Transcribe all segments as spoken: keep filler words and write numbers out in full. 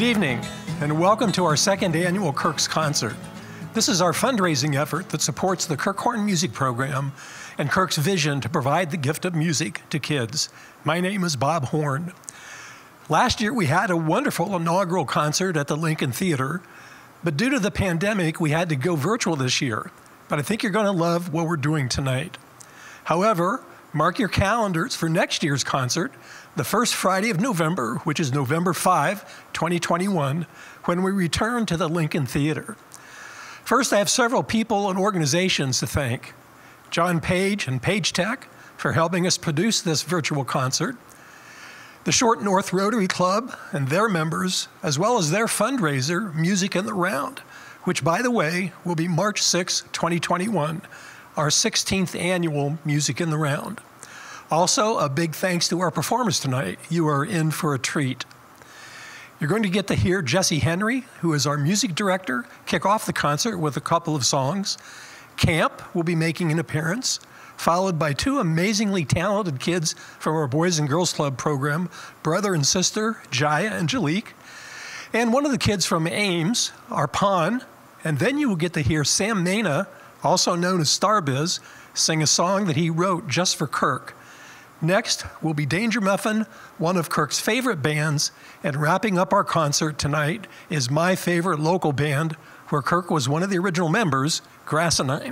evening, and welcome to our second annual Kirk's Concert. This is our fundraising effort that supports the Kirk Horn Music Program and Kirk's vision to provide the gift of music to kids. My name is Bob Horn. Last year we had a wonderful inaugural concert at the Lincoln Theater, but due to the pandemic we had to go virtual this year. But I think you're going to love what we're doing tonight. However, mark your calendars for next year's concert, the first Friday of November, which is November fifth, twenty twenty-one, when we return to the Lincoln Theater. First, I have several people and organizations to thank. John Page and Page Tech for helping us produce this virtual concert. The Short North Rotary Club and their members, as well as their fundraiser, Music in the Round, which, by the way, will be March sixth, twenty twenty-one, our sixteenth annual Music in the Round. Also, a big thanks to our performers tonight. You are in for a treat. You're going to get to hear Jesse Henry, who is our music director, kick off the concert with a couple of songs. Camp will be making an appearance, followed by two amazingly talented kids from our Boys and Girls Club program, brother and sister, Jaya and Jalik, and one of the kids from Ames, our Pawn, and then you will get to hear Sam Mena, also known as Starbiz, sing a song that he wrote just for Kirk. Next will be Danger Muffin, one of Kirk's favorite bands, and wrapping up our concert tonight is my favorite local band, where Kirk was one of the original members, Grassanine.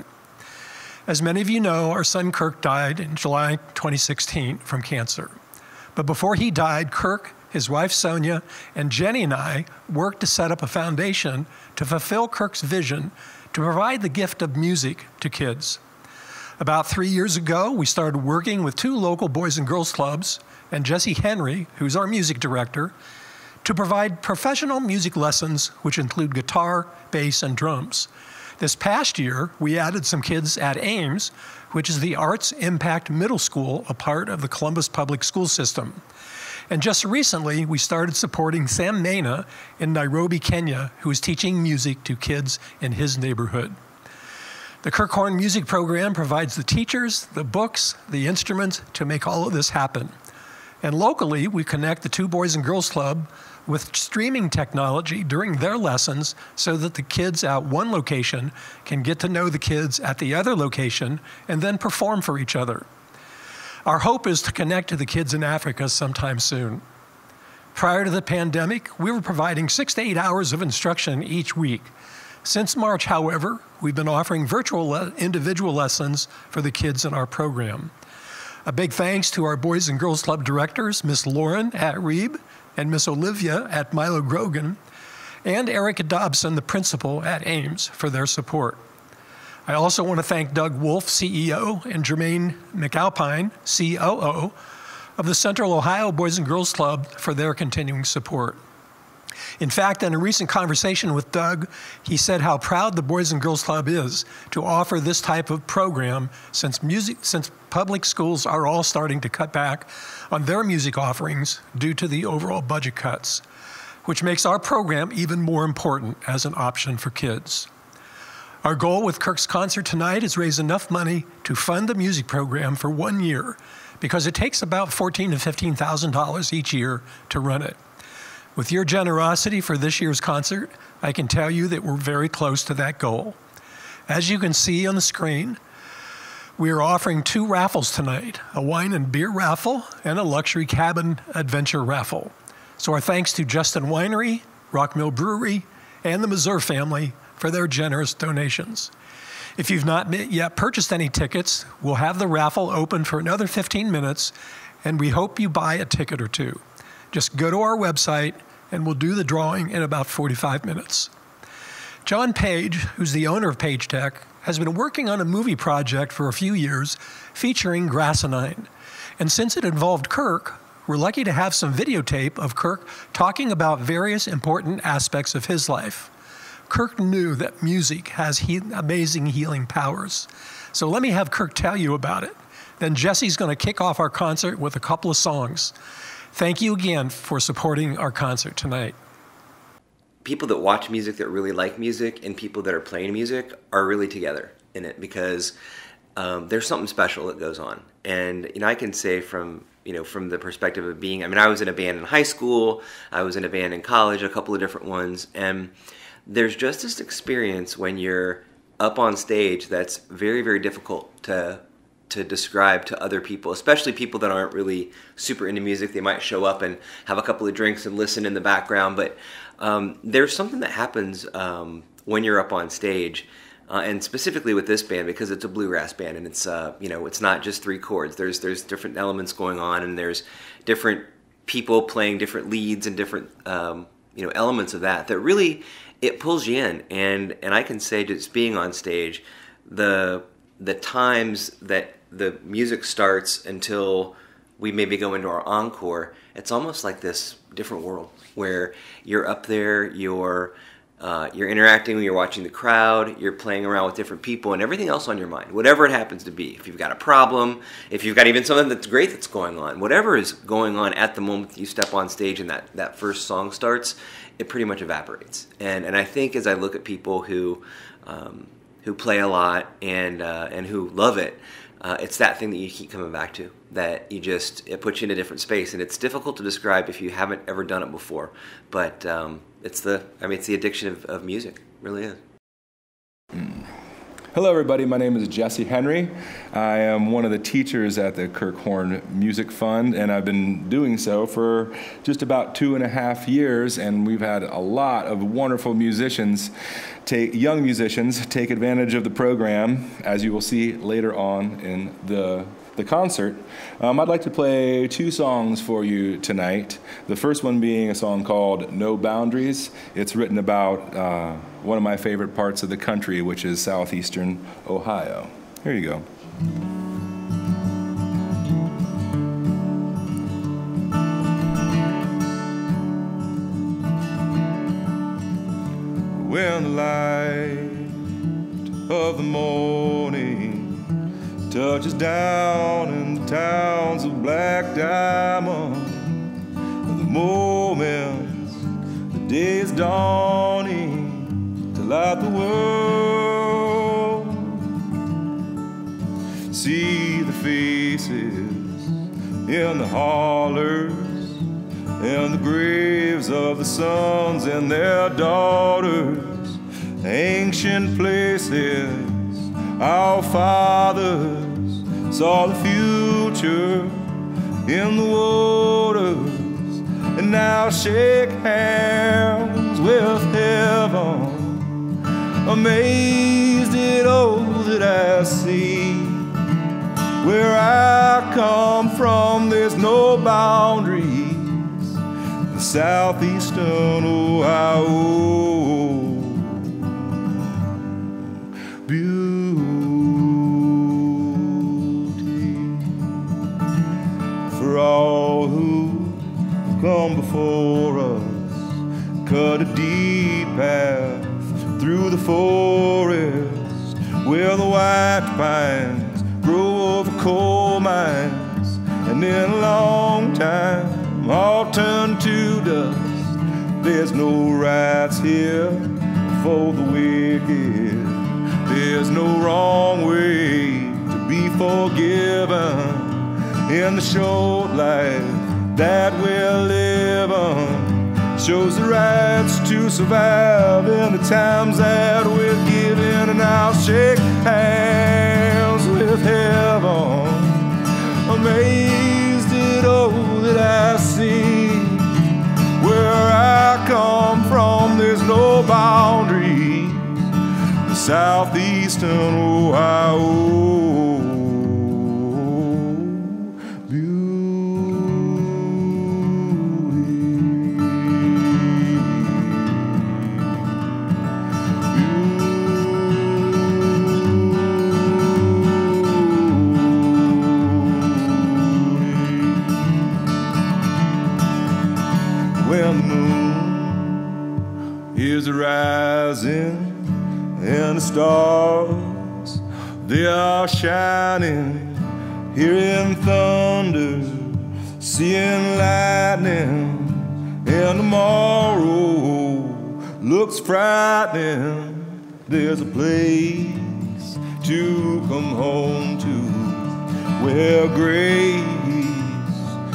As many of you know, our son Kirk died in July twenty sixteen from cancer. But before he died, Kirk, his wife Sonia, and Jenny and I worked to set up a foundation to fulfill Kirk's vision to provide the gift of music to kids. About three years ago, we started working with two local Boys and Girls Clubs and Jesse Henry, who's our music director, to provide professional music lessons, which include guitar, bass, and drums. This past year, we added some kids at Ames, which is the Arts Impact Middle School, a part of the Columbus Public School System. And just recently, we started supporting Sam Mena in Nairobi, Kenya, who is teaching music to kids in his neighborhood. The Kirk Horn Music Program provides the teachers, the books, the instruments to make all of this happen. And locally, we connect the two Boys and Girls Club with streaming technology during their lessons so that the kids at one location can get to know the kids at the other location and then perform for each other. Our hope is to connect to the kids in Africa sometime soon. Prior to the pandemic, we were providing six to eight hours of instruction each week. Since March, however, we've been offering virtual le- individual lessons for the kids in our program. A big thanks to our Boys and Girls Club directors, Miss Lauren at Reeb and Miss Olivia at Milo Grogan, and Erica Dobson, the principal at Ames, for their support. I also want to thank Doug Wolf, C E O, and Jermaine McAlpine, C O O, of the Central Ohio Boys and Girls Club for their continuing support. In fact, in a recent conversation with Doug, he said how proud the Boys and Girls Club is to offer this type of program since music, since public schools are all starting to cut back on their music offerings due to the overall budget cuts, which makes our program even more important as an option for kids. Our goal with Kirk's Concert tonight is raise enough money to fund the music program for one year, because it takes about fourteen thousand to fifteen thousand dollars each year to run it. With your generosity for this year's concert, I can tell you that we're very close to that goal. As you can see on the screen, we are offering two raffles tonight, a wine and beer raffle and a luxury cabin adventure raffle. So our thanks to Justin Winery, Rock Mill Brewery, and the Mazur family for their generous donations. If you've not yet purchased any tickets, we'll have the raffle open for another fifteen minutes, and we hope you buy a ticket or two. Just go to our website, and we'll do the drawing in about forty-five minutes. John Page, who's the owner of Page Tech, has been working on a movie project for a few years featuring Grassanine. And since it involved Kirk, we're lucky to have some videotape of Kirk talking about various important aspects of his life. Kirk knew that music has he amazing healing powers. So let me have Kirk tell you about it. Then Jesse's going to kick off our concert with a couple of songs. Thank you again for supporting our concert tonight. People that watch music, that really like music, and people that are playing music are really together in it, because um, there's something special that goes on. And you know, I can say from you know, from the perspective of being, I mean, I was in a band in high school, I was in a band in college, a couple of different ones, and there's just this experience when you're up on stage that's very, very difficult to to describe to other people, especially people that aren't really super into music. They might show up and have a couple of drinks and listen in the background, but um, there's something that happens um, when you're up on stage, uh, and specifically with this band, because it's a bluegrass band, and it's uh, you know, it's not just three chords. There's there's different elements going on, and there's different people playing different leads and different um, you know, elements of that that really, it pulls you in. And and I can say, just being on stage, the the times that the music starts until we maybe go into our encore, it's almost like this different world where you're up there, you're uh, you're interacting, you're watching the crowd, you're playing around with different people, and everything else on your mind, whatever it happens to be. If you've got a problem, if you've got even something that's great that's going on, whatever is going on at the moment that you step on stage and that, that first song starts, it pretty much evaporates. And and I think as I look at people who um, who play a lot and uh, and who love it, Uh, it's that thing that you keep coming back to, that you just, it puts you in a different space, and it's difficult to describe if you haven't ever done it before, but um, it's the, I mean, it's the addiction of, of music, it really is. Mm. Hello everybody, my name is Jesse Henry. I am one of the teachers at the Kirk Music Fund, and I've been doing so for just about two and a half years, and we've had a lot of wonderful musicians, take, young musicians, take advantage of the program, as you will see later on in the the concert. Um, I'd like to play two songs for you tonight. The first one being a song called No Boundaries. It's written about uh, one of my favorite parts of the country, which is southeastern Ohio. Here you go. When the light of the morning touches down in the towns of Black Diamond, the moments the day is dawning to light the world. See the faces in the hollers and the graves of the sons and their daughters, ancient places our fathers saw the future in the waters, and now shake hands with heaven, amazed at all that I see. Where I come from, there's no boundaries, the southeastern Ohio. For all who come before us, cut a deep path through the forest, where the white pines grow over coal mines, and in a long time all turn to dust. There's no rights here for the wicked, there's no wrong way to be forgiven. In the short life that we're living, shows the rights to survive in the times that we're given. And I'll shake hands with heaven, amazed at all that I see. Where I come from, there's no boundaries, the southeastern Ohio. When the moon is rising and the stars, they are shining, hearing thunder, seeing lightning, and tomorrow looks frightening. There's a place to come home to, where grace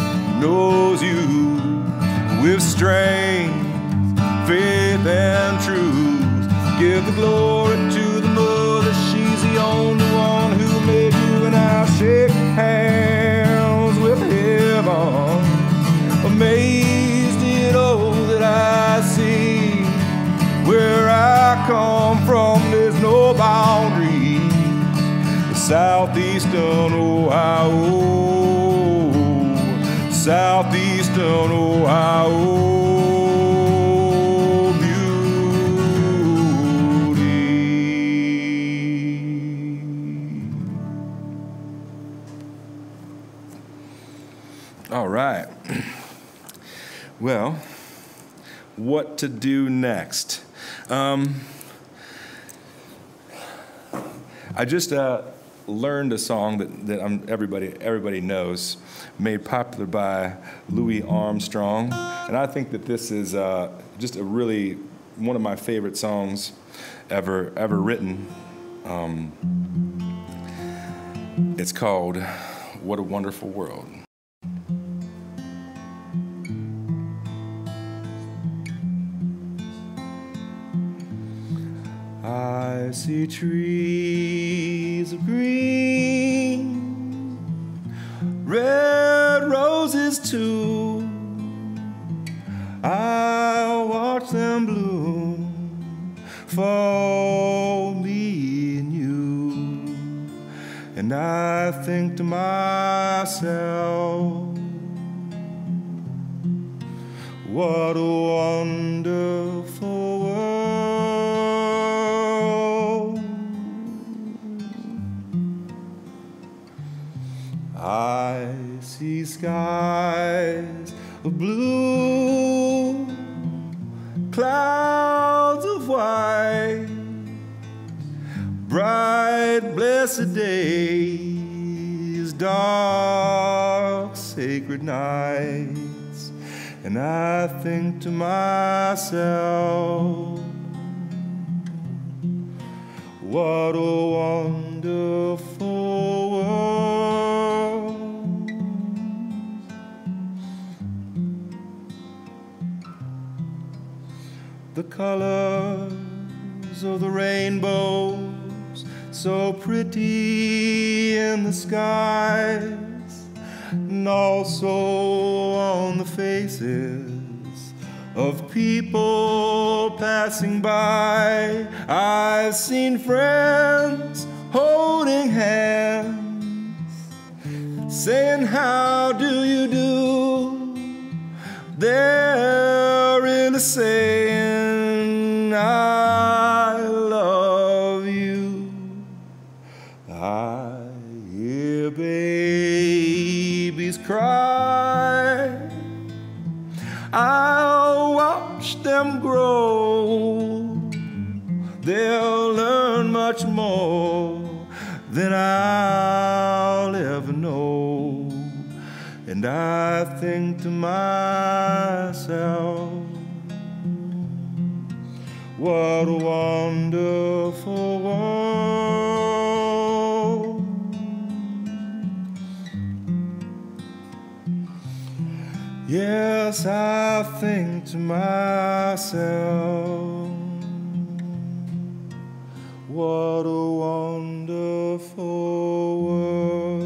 knows you with strength, faith, and truth. Give the glory to the mother, she's the only one who made you, and I'll shake hands with heaven, amazed at all that I see. Where I come from, there's no boundaries. Southeastern Ohio, Southeastern Ohio. All right. Well, what to do next? Um, I just uh, learned a song that, that I'm, everybody everybody knows, made popular by Louis Armstrong, and I think that this is uh, just a really one of my favorite songs ever ever written. Um, it's called "What a Wonderful World." I see trees of green, red roses too. I watch them bloom for me and you, and I think to myself, what a wonderful world. I see skies of blue, clouds of white, bright blessed days, dark sacred nights, and I think to myself, what a wonderful world. The colors of the rainbows, so pretty in the skies, and also on the faces of people passing by. I've seen friends holding hands, saying, how do you do? They're really saying, I love you. I hear babies cry, I'll watch them grow. They'll learn much more than I'll ever know. And I think to myself, what a wonderful world. Yes, I think to myself, what a wonderful world.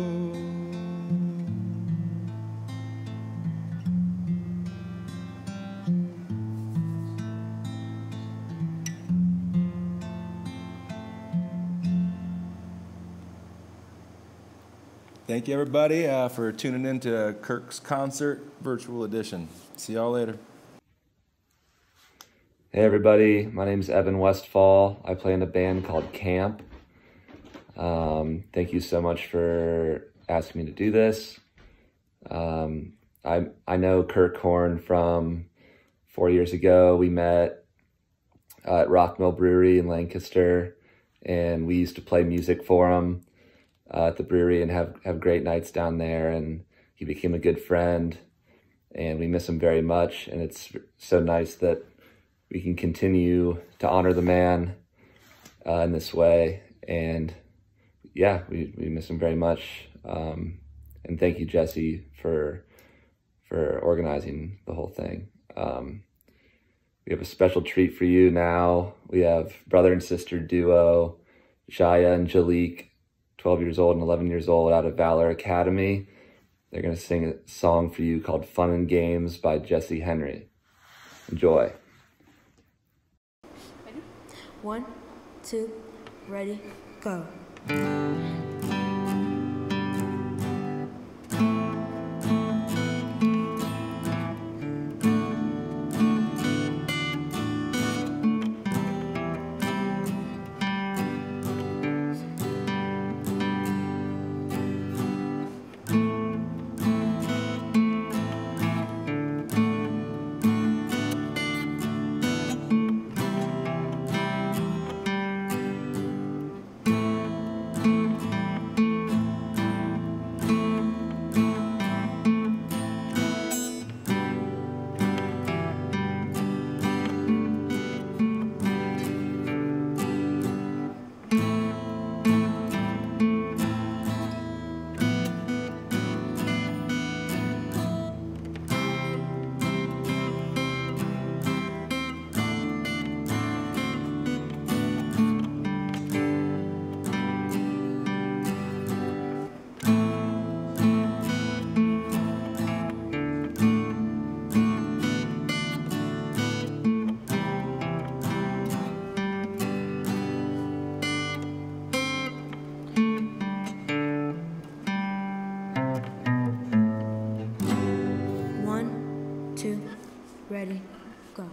Thank you, everybody, uh, for tuning in to Kirk's Concert Virtual Edition. See y'all later. Hey everybody, my name's Evan Westfall. I play in a band called Camp. Um, thank you so much for asking me to do this. Um, I I know Kirk Horn from four years ago. We met uh, at Rock Mill Brewery in Lancaster, and we used to play music for him uh, at the brewery and have, have great nights down there, and he became a good friend, and we miss him very much, and it's so nice that we can continue to honor the man uh, in this way. And yeah, we, we miss him very much. Um, and thank you, Jesse, for for organizing the whole thing. Um, we have a special treat for you now. We have brother and sister duo, Jaya and Jalik, twelve years old and eleven years old, out of Valor Academy. They're going to sing a song for you called Fun and Games by Jesse Henry. Enjoy. Ready? One, two, ready, go. Ready, go.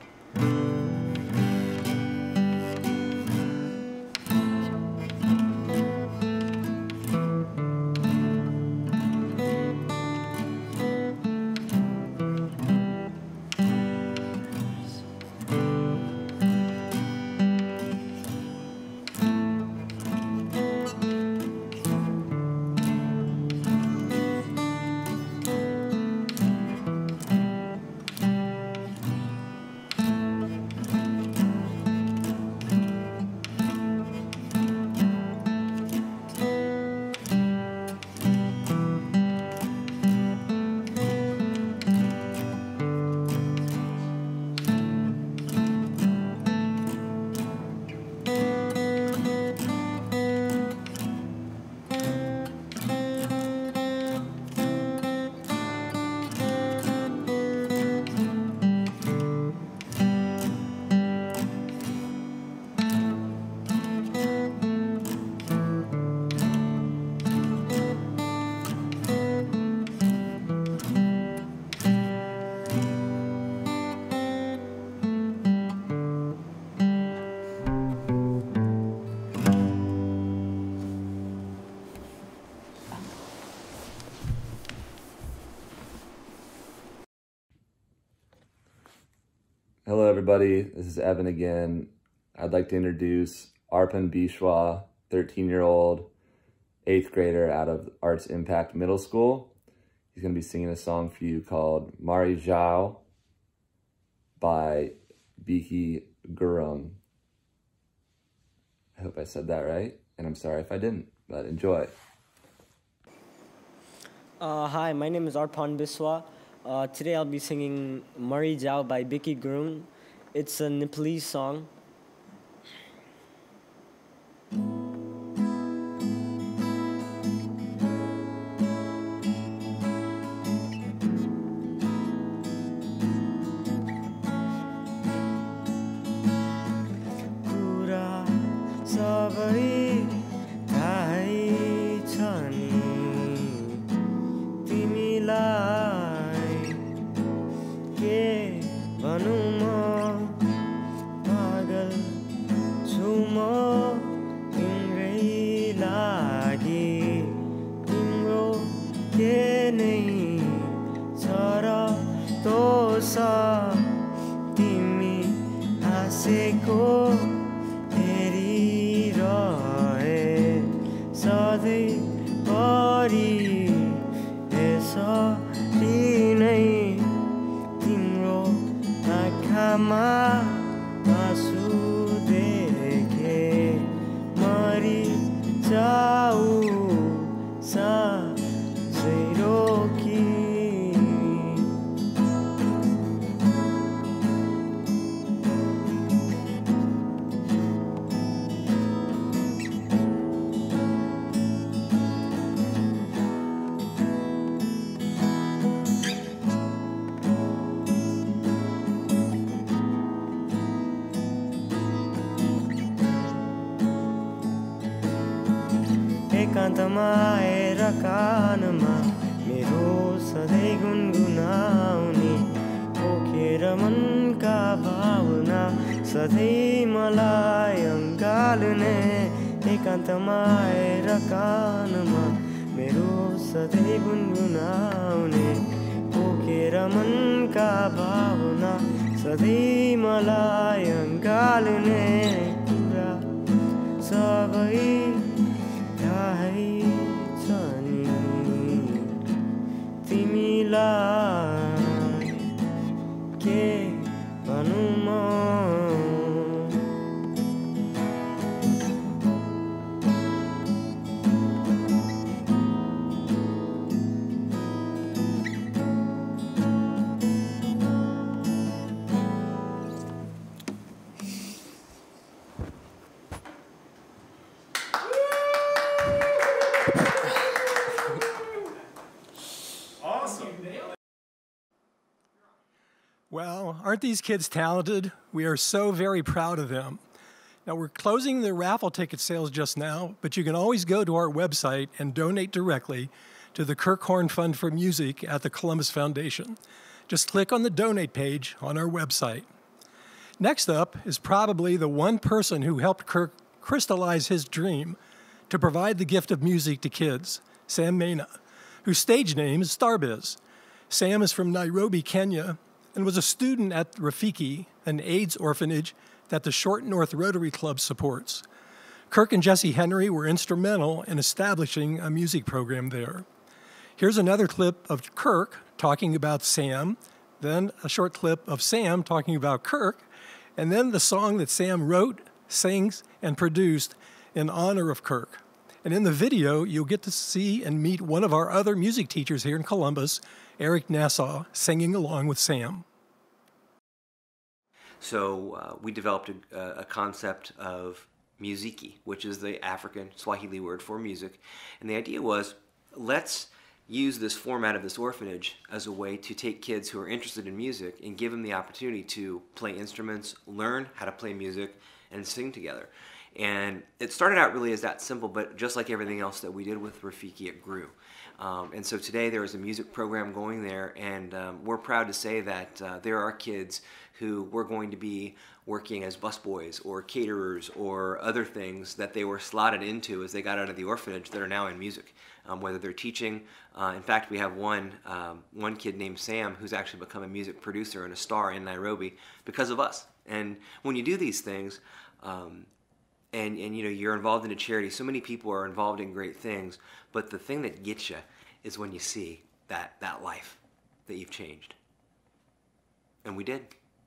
Hello everybody, this is Evan again. I'd like to introduce Arpan Bishwa, thirteen-year-old, eighth grader out of Arts Impact Middle School. He's going to be singing a song for you called Mari Zhao by Biki Gurung. I hope I said that right, and I'm sorry if I didn't, but enjoy. Uh, hi, my name is Arpan Biswa. Uh, today I'll be singing Mari Zhao by Biki Gurung. It's a Nepalese song. Kura sabai thai chani timilai ke bhanu ma pagal chu ma timrai lagi timro ke nai cha ra tosa timi haseko हेरिरहे सधैँभरि यसरी नै तिम्रो आँखामा आँसु देखे मरि जाऊ साँझै रोकी एकान्तमा आएर कानमा मेरो सधैँ गुनगुनाउने पोखेर मनका भावना सधैँ मलाई अँगाल्ने एकान्तमा आएर कानमा मेरो सधैँ गुनगुनाउने पोखेर मनका भावना सधैँ मलाई अँगाल्ने कुरा सबै थाहै छ नि तिमीलाई के भनौँ म Well, aren't these kids talented? We are so very proud of them. Now, we're closing the raffle ticket sales just now, but you can always go to our website and donate directly to the Kirk Horn Fund for Music at the Columbus Foundation. Just click on the donate page on our website. Next up is probably the one person who helped Kirk crystallize his dream to provide the gift of music to kids, Sam Mena, whose stage name is Starbiz. Sam is from Nairobi, Kenya, and was a student at Rafiki, an AIDS orphanage that the Short North Rotary Club supports. Kirk and Jesse Henry were instrumental in establishing a music program there. Here's another clip of Kirk talking about Sam, then a short clip of Sam talking about Kirk, and then the song that Sam wrote, sings, and produced in honor of Kirk. And in the video, you'll get to see and meet one of our other music teachers here in Columbus, Eric Nassau, singing along with Sam. So uh, we developed a, a concept of muziki, which is the African Swahili word for music. And the idea was, let's use this format of this orphanage as a way to take kids who are interested in music and give them the opportunity to play instruments, learn how to play music, and sing together. And it started out really as that simple, but just like everything else that we did with Rafiki, it grew. Um, and so today there is a music program going there, and um, we're proud to say that uh, there are kids who were going to be working as busboys or caterers or other things that they were slotted into as they got out of the orphanage that are now in music, um, whether they're teaching. Uh, in fact, we have one, um, one kid named Sam who's actually become a music producer and a star in Nairobi because of us. And when you do these things, um, And, and you know, you're involved in a charity. So many people are involved in great things, but the thing that gets you is when you see that, that life that you've changed. And we did.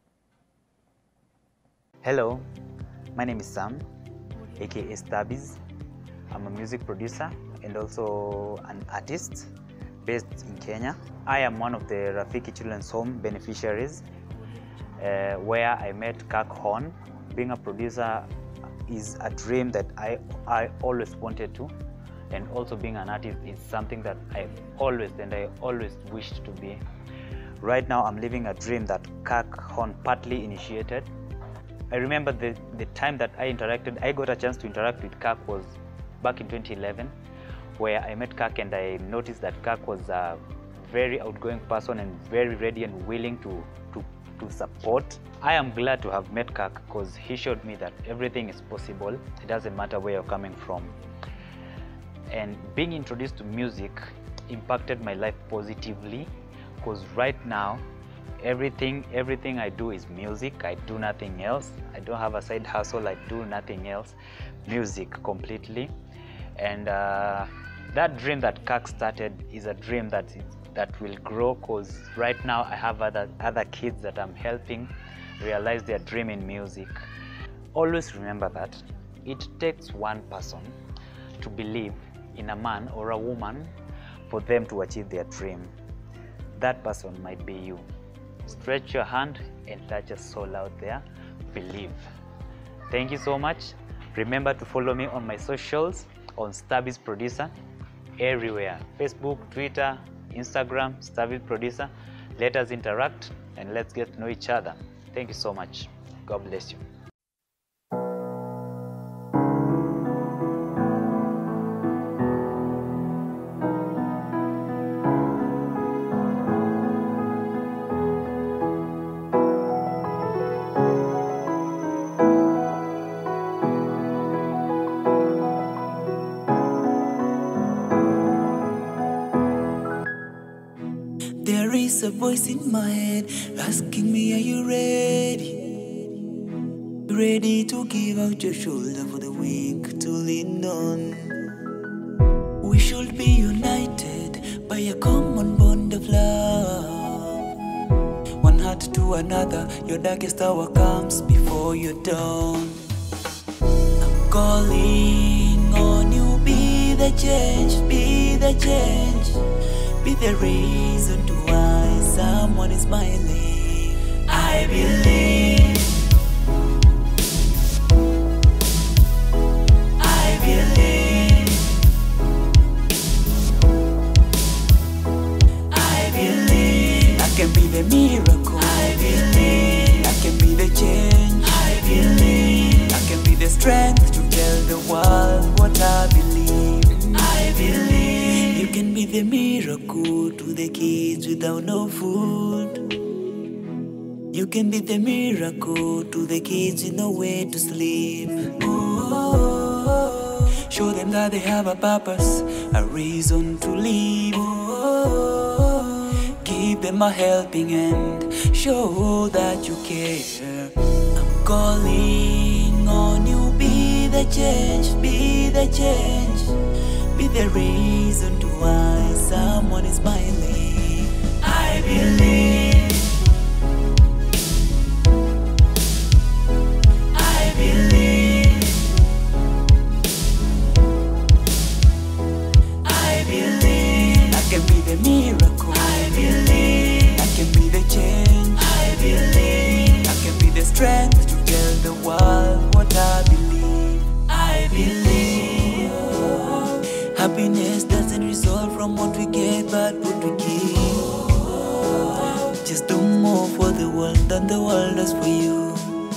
Hello, my name is Sam, aka Starbiz. I'm a music producer and also an artist based in Kenya. I am one of the Rafiki Children's Home beneficiaries, uh, where I met Kirk Horn. Being a producer is a dream that I, I always wanted to, and also being an artist is something that I've always and I always wished to be. Right now I'm living a dream that Kirk Horn partly initiated. I remember the, the time that I interacted, I got a chance to interact with Kirk was back in twenty eleven, where I met Kirk and I noticed that Kirk was a very outgoing person and very ready and willing to, to, to support. I am glad to have met Kirk because he showed me that everything is possible. It doesn't matter where you're coming from. And being introduced to music impacted my life positively, because right now everything everything I do is music. I do nothing else. I don't have a side hustle. I do nothing else. Music completely. And uh, that dream that Kirk started is a dream that is, that will grow, because right now I have other other kids that I'm helping realize their dream in music. Always remember that it takes one person to believe in a man or a woman for them to achieve their dream. That person might be you. Stretch your hand and touch a soul out there. Believe. Thank you so much. Remember to follow me on my socials on Starbiz Producer everywhere. Facebook, Twitter, Instagram, Starbiz Producer. Let us interact and let's get to know each other. Thank you so much. God bless you. is a voice in my head asking me, are you ready? Ready to give out your shoulder for the weak to lean on. We should be united by a common bond of love. One heart to another, your darkest hour comes before your dawn. I'm calling on you, be the change, be the change, be the reason to why someone is smiling. I believe, I believe, I believe I can be the miracle. I believe I can be the change. I believe I can be the strength to tell the world what I believe. I believe you can be the miracle to the kids without no food. You can be the miracle to the kids with no way to sleep. Oh, show them that they have a purpose, a reason to live. Oh, give them a helping hand, show that you care. I'm calling on you, be the change, be the change, be the reason to why someone is smiling. I believe, I believe, I believe I can be the miracle. I believe I can be the change. I believe I can be the strength to tell the world what I believe. I believe happiness doesn't result from what we get, but what we give. Just do more for the world than the world does for you.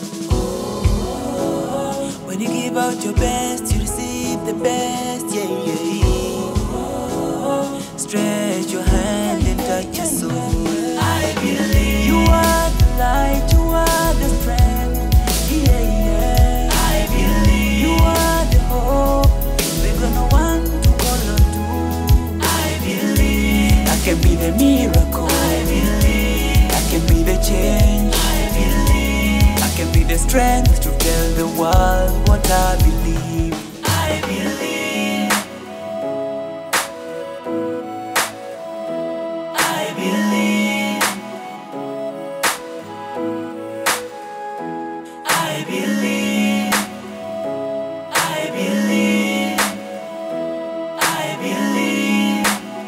When you give out your best, you receive the best. Yeah, yeah, yeah. Stretch your hand and touch your soul. I believe you are the light, you are the strength. Yeah, yeah. I believe you are the hope we're gonna want to call on to. I believe I can be the miracle. I believe I can be the change. I believe I can be the strength to tell the world what I believe. I believe, I believe, I believe, I believe, I believe.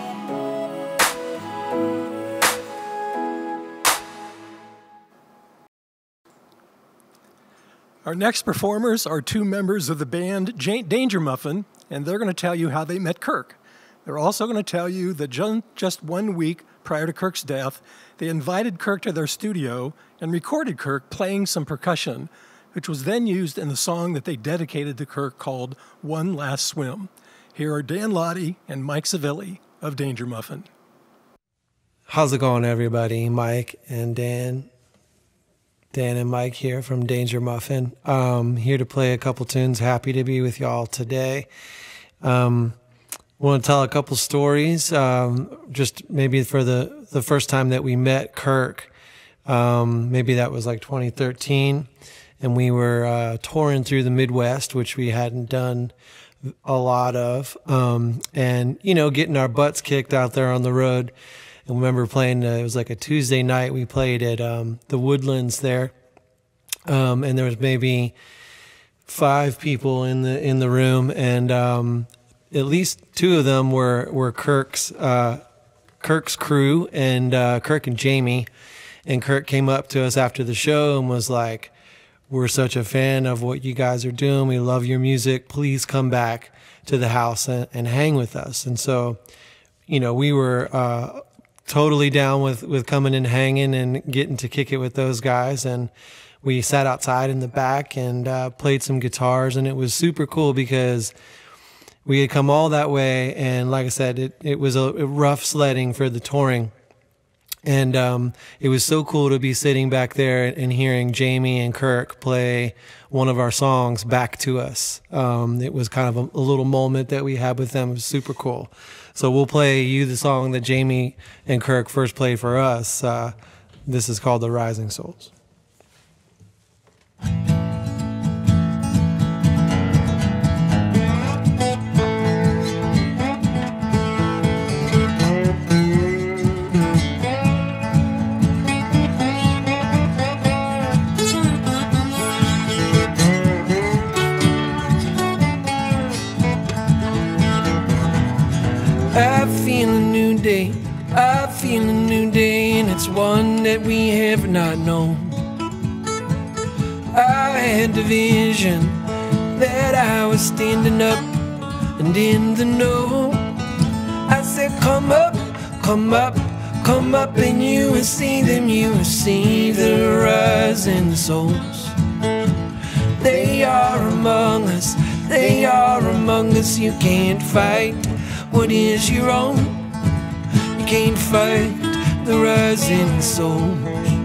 Our next performers are two members of the band Danger Muffin, and they're going to tell you how they met Kirk. They're also going to tell you that just one week prior to Kirk's death, they invited Kirk to their studio and recorded Kirk playing some percussion, which was then used in the song that they dedicated to Kirk called One Last Swim. Here are Dan Lottie and Mike Savilli of Danger Muffin. How's it going, everybody? Mike and Dan. Dan and Mike here from Danger Muffin. Um, here to play a couple tunes. Happy to be with y'all today. Um, want to tell a couple stories. Um, just maybe for the, the first time that we met Kirk. Um, maybe that was like twenty thirteen. And we were uh, touring through the Midwest, which we hadn't done a lot of. Um, and, you know, getting our butts kicked out there on the road. I remember playing, uh, it was like a Tuesday night, we played at um, the Woodlands there, um, and there was maybe five people in the in the room, and um, at least two of them were, were Kirk's, uh, Kirk's crew, and uh, Kirk and Jamie, and Kirk came up to us after the show and was like, we're such a fan of what you guys are doing, we love your music, please come back to the house and, and hang with us. And so, you know, we were... Uh, totally down with, with coming and hanging and getting to kick it with those guys. And we sat outside in the back and uh, played some guitars, and it was super cool because we had come all that way. And like I said, it, it was a rough sledding for the touring. And um, it was so cool to be sitting back there and hearing Jamie and Kirk play one of our songs back to us. Um, it was kind of a, a little moment that we had with them. It was super cool. So we'll play you the song that Jamie and Kirk first played for us. Uh, this is called The Rising Souls. I feel a new day, I feel a new day, and it's one that we have not known. I had the vision that I was standing up and in the know. I said, come up, come up, come up, and you will see them, you will see the rising souls. They are among us, they are among us, you can't fight what is your own. You can't fight the rising soul.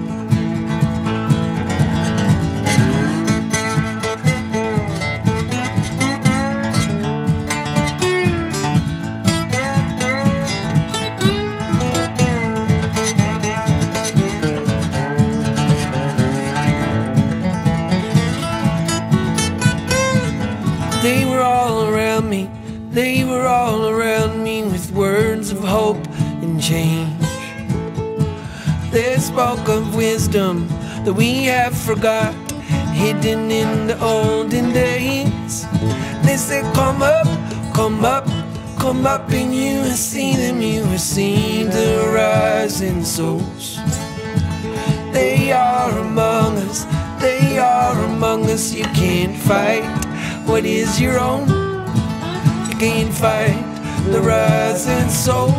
They were all around me, they were all around me with words of hope and change. They spoke of wisdom that we have forgot, hidden in the olden days. They said, come up, come up, come up, and you will see them, you will see the rising souls. They are among us, they are among us, you can't fight what is your own. You can't fight the rising souls.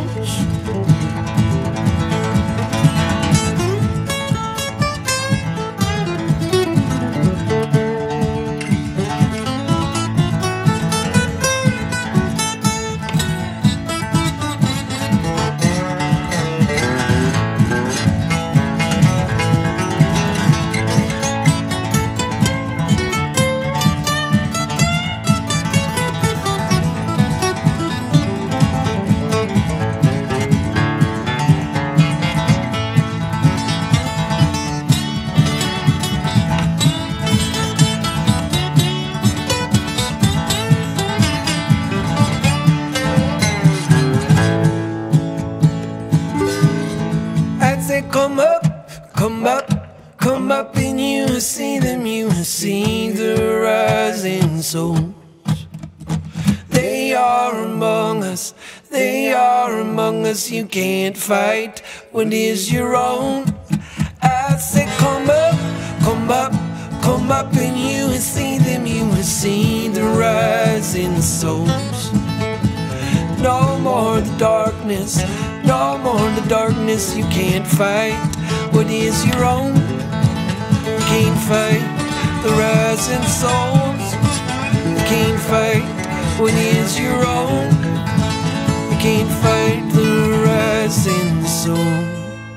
Come up, come up, come up, and you will see them, you will see the rising souls. They are among us, they are among us, you can't fight what is your own. I said, come up, come up, come up, and you will see them, you will see the rising souls. No more the darkness, no more the darkness, you can't fight what is your own. You can't fight the rising souls. You can't fight what is your own. You can't fight the rising souls.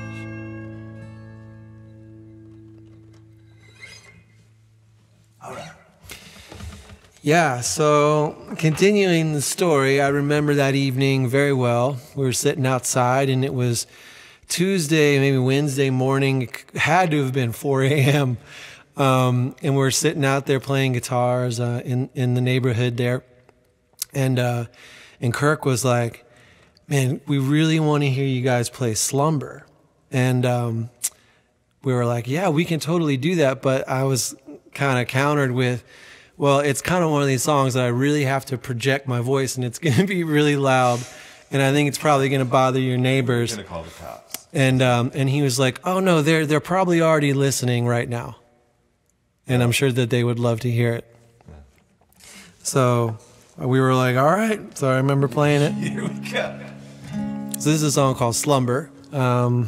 Yeah, so continuing the story, I remember that evening very well. We were sitting outside, and it was Tuesday, maybe Wednesday morning. It had to have been four A M Um, and we were sitting out there playing guitars uh, in, in the neighborhood there. And, uh, and Kirk was like, man, we really want to hear you guys play Slumber. And um, we were like, yeah, we can totally do that. But I was kind of countered with, well, it's kind of one of these songs that I really have to project my voice, and it's going to be really loud, and I think it's probably going to bother your neighbors. I'm going to call the cops. And um, and he was like, oh no, they're they're probably already listening right now, and I'm sure that they would love to hear it. Yeah. So we were like, all right. So I remember playing it. Here we go. So this is a song called Slumber. Um,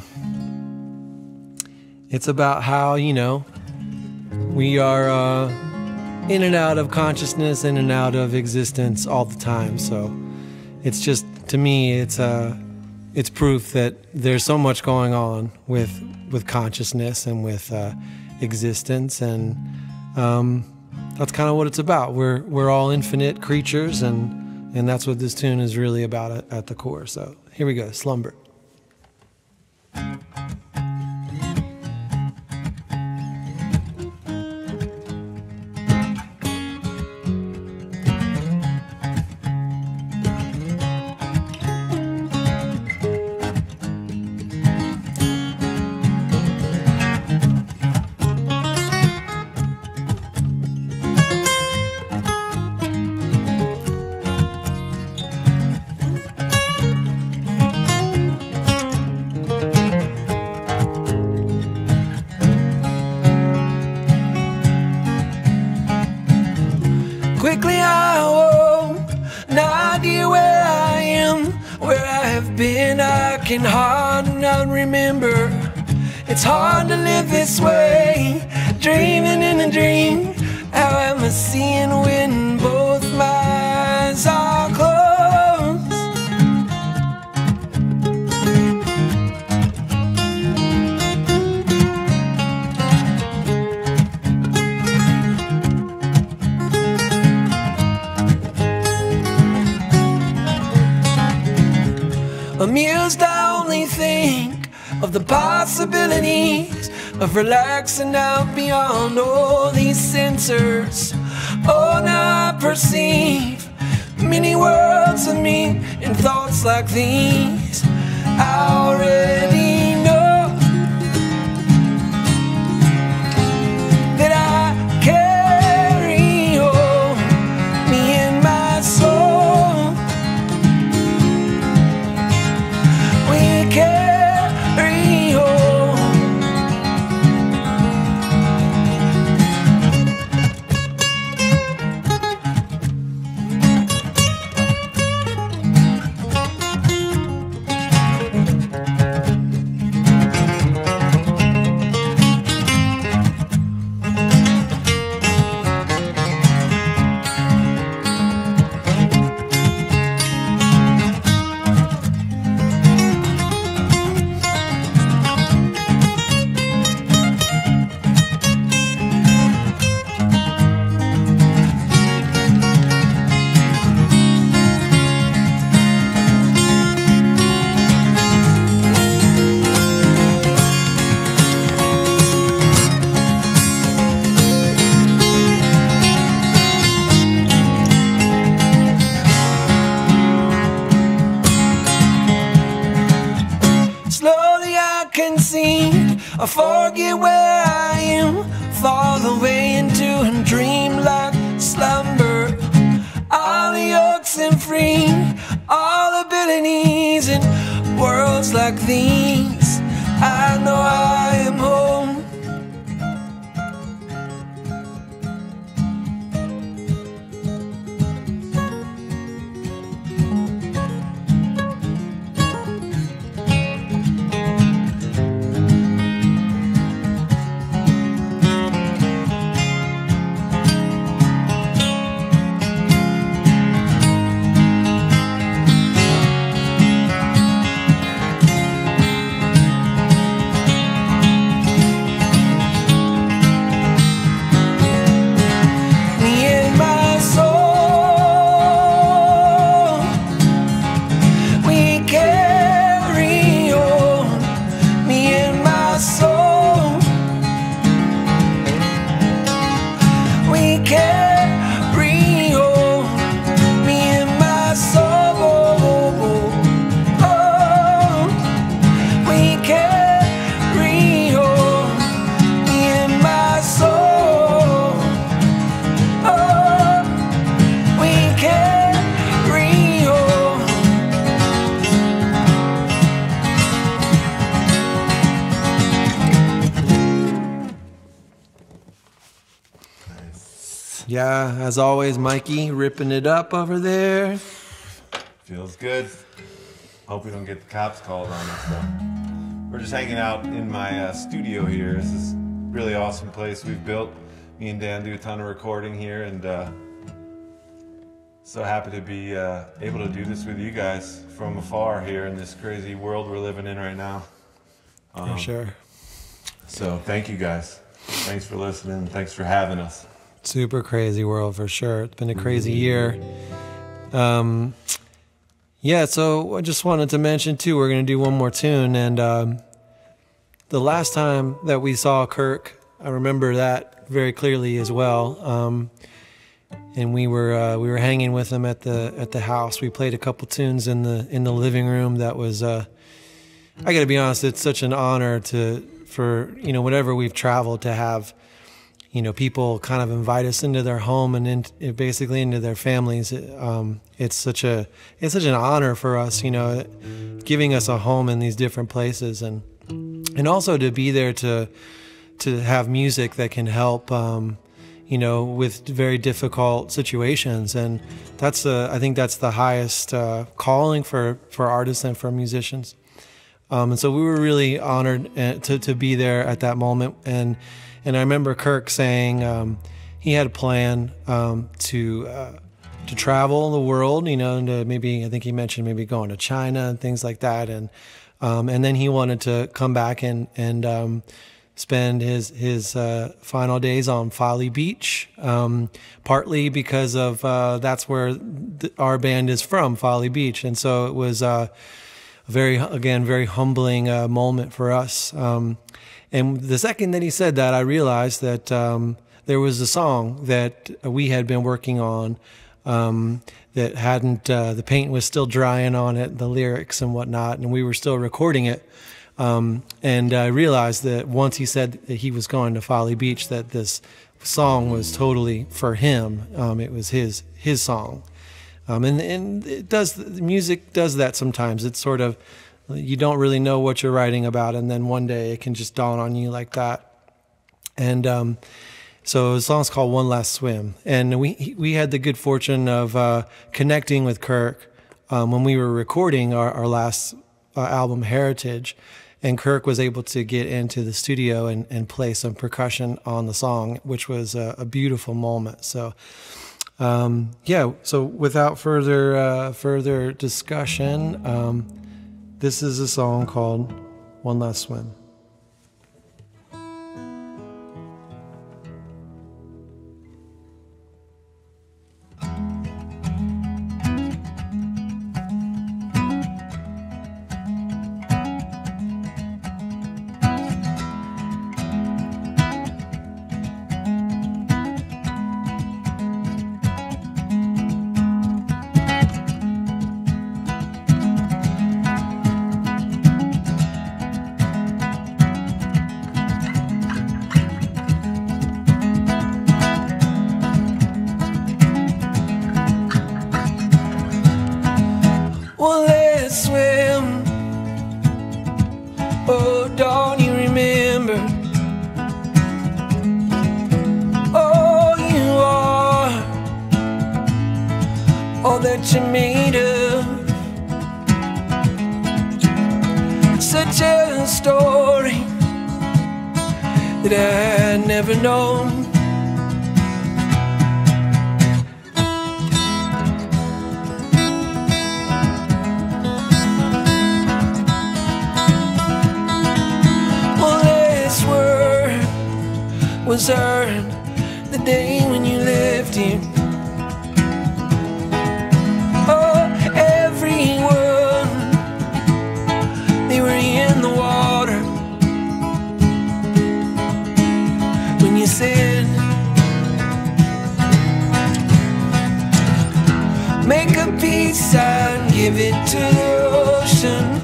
it's about how, you know, we are. Uh, in and out of consciousness, in and out of existence all the time. So it's just, to me, it's a, it's proof that there's so much going on with with consciousness and with uh, existence, and um, that's kind of what it's about. We're we're all infinite creatures, and and that's what this tune is really about at, at the core. So here we go, Slumber. Quickly I awoke, no idea where I am, where I have been, I can hardly not remember. It's hard to live this way, dreaming in a dream. How am I seeing when both my eyes are closed? Amused, I only think of the possibilities of relaxing out beyond all these sensors. Oh, now I perceive many worlds of me and thoughts like these. I already know that I carry on me and my soul. We carry on. I forget where I am, fall away into a dream-like slumber. All the yokes and free, all abilities in worlds like these. I know I am home. Yeah, as always, Mikey ripping it up over there. Feels good. Hope we don't get the cops called on us though. We're just hanging out in my uh, studio here. This is a really awesome place we've built. Me and Dan do a ton of recording here, and uh, So happy to be uh, able to do this with you guys from afar here in this crazy world we're living in right now. Um, For sure. So thank you guys. Thanks for listening. Thanks for having us. Super crazy world for sure. It's been a crazy year. Um, yeah, so I just wanted to mention too, we're going to do one more tune. And um, the last time that we saw Kirk, I remember that very clearly as well. Um, and we were uh, we were hanging with him at the at the house. We played a couple tunes in the in the living room. That was uh, I got to be honest, it's such an honor to for you know whenever we've traveled to have you know people kind of invite us into their home and in, basically into their families. Um, it's such a it's such an honor for us, you know, giving us a home in these different places, and and also to be there to to have music that can help. Um, you know, with very difficult situations. And that's, uh, I think that's the highest uh, calling for, for artists and for musicians. Um, and so we were really honored to, to be there at that moment. And, and I remember Kirk saying um, he had a plan um, to, uh, to travel the world, you know, and to maybe, I think he mentioned maybe going to China and things like that. And, um, and then he wanted to come back and, and, um, spend his his uh, final days on Folly Beach, um, partly because of uh, that's where th our band is from, Folly Beach, and so it was uh, a very again very humbling uh, moment for us. Um, and the second that he said that, I realized that um, there was a song that we had been working on um, that hadn't uh, the paint was still drying on it, the lyrics and whatnot, and we were still recording it. Um, and I realized that once he said that he was going to Folly Beach, that this song was totally for him. Um, it was his his song, um, and and it does the music does that sometimes. It's sort of you don't really know what you're writing about, and then one day it can just dawn on you like that. And um, so the song's called "One Last Swim," and we we had the good fortune of uh, connecting with Kirk um, when we were recording our, our last uh, album, Heritage. And Kirk was able to get into the studio and, and play some percussion on the song, which was a, a beautiful moment. So, um, yeah. So, without further uh, further discussion, um, this is a song called "One Last Swim." One last swim. Oh, don't you remember? Oh, you are all that you're made of. Such a story that I had never known. Was earned the day when you left him. Oh, everyone, they were in the water when you said, make a peace sign, give it to the ocean.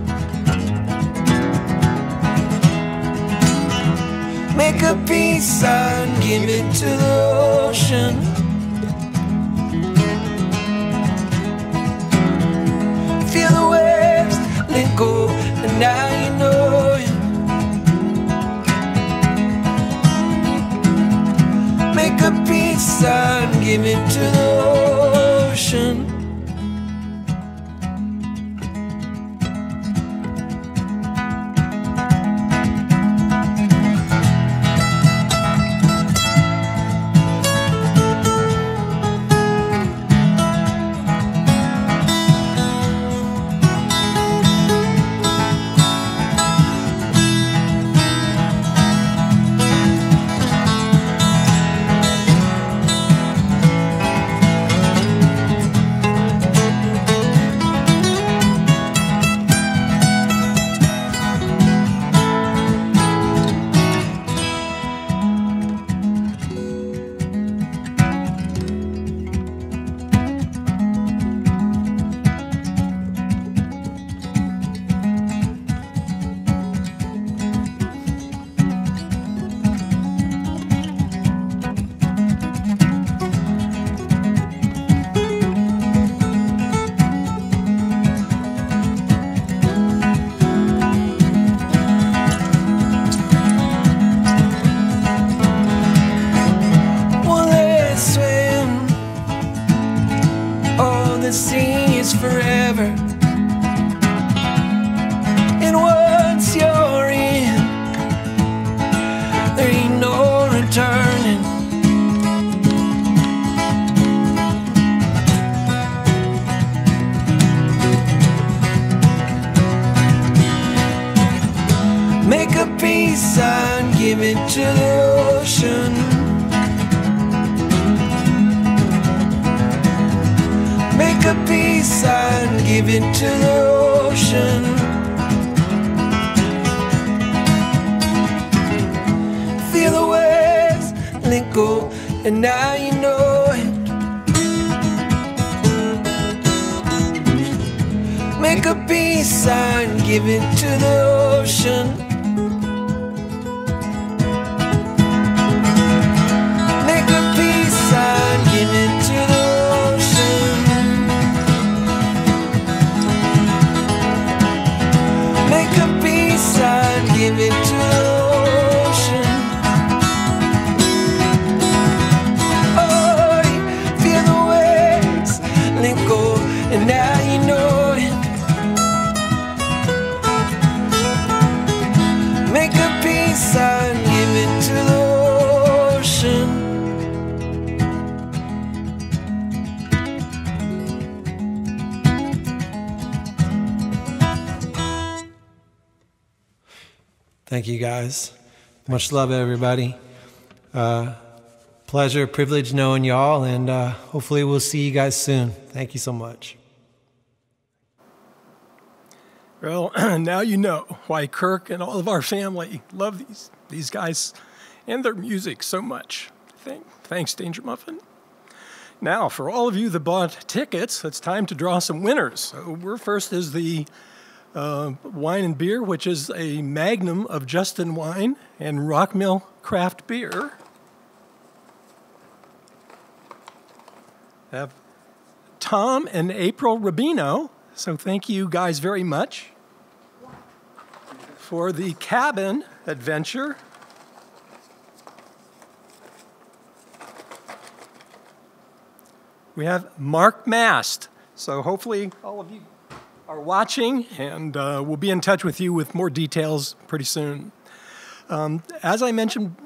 Make a peace sign, give it to the ocean. Feel the waves let go, and now you know it. Make a peace sign, give it to the ocean. Make a peace sign, give it to the ocean. Make a peace sign, give it to the ocean. Feel the waves let go, and now you know it. Make a peace sign, give it to the ocean. Make a peace sign, give it to the ocean. Make a peace sign, give it to the ocean. Oh, feel the waves let go, and now you know it. Make a peace sign, give it to the ocean. Thank you, guys. Much love, everybody. Uh, pleasure, privilege knowing y'all, and uh, hopefully we'll see you guys soon. Thank you so much. Well, now you know why Kirk and all of our family love these, these guys and their music so much. Thank, thanks, Danger Muffin. Now, for all of you that bought tickets, it's time to draw some winners. So we're first is the uh, wine and beer, which is a magnum of Justin wine and Rockmill craft beer. Have Tom and April Rubino. So thank you guys very much for the cabin adventure. We have Mark Mast. So hopefully all of you are watching, and uh, we'll be in touch with you with more details pretty soon. Um, as I mentioned,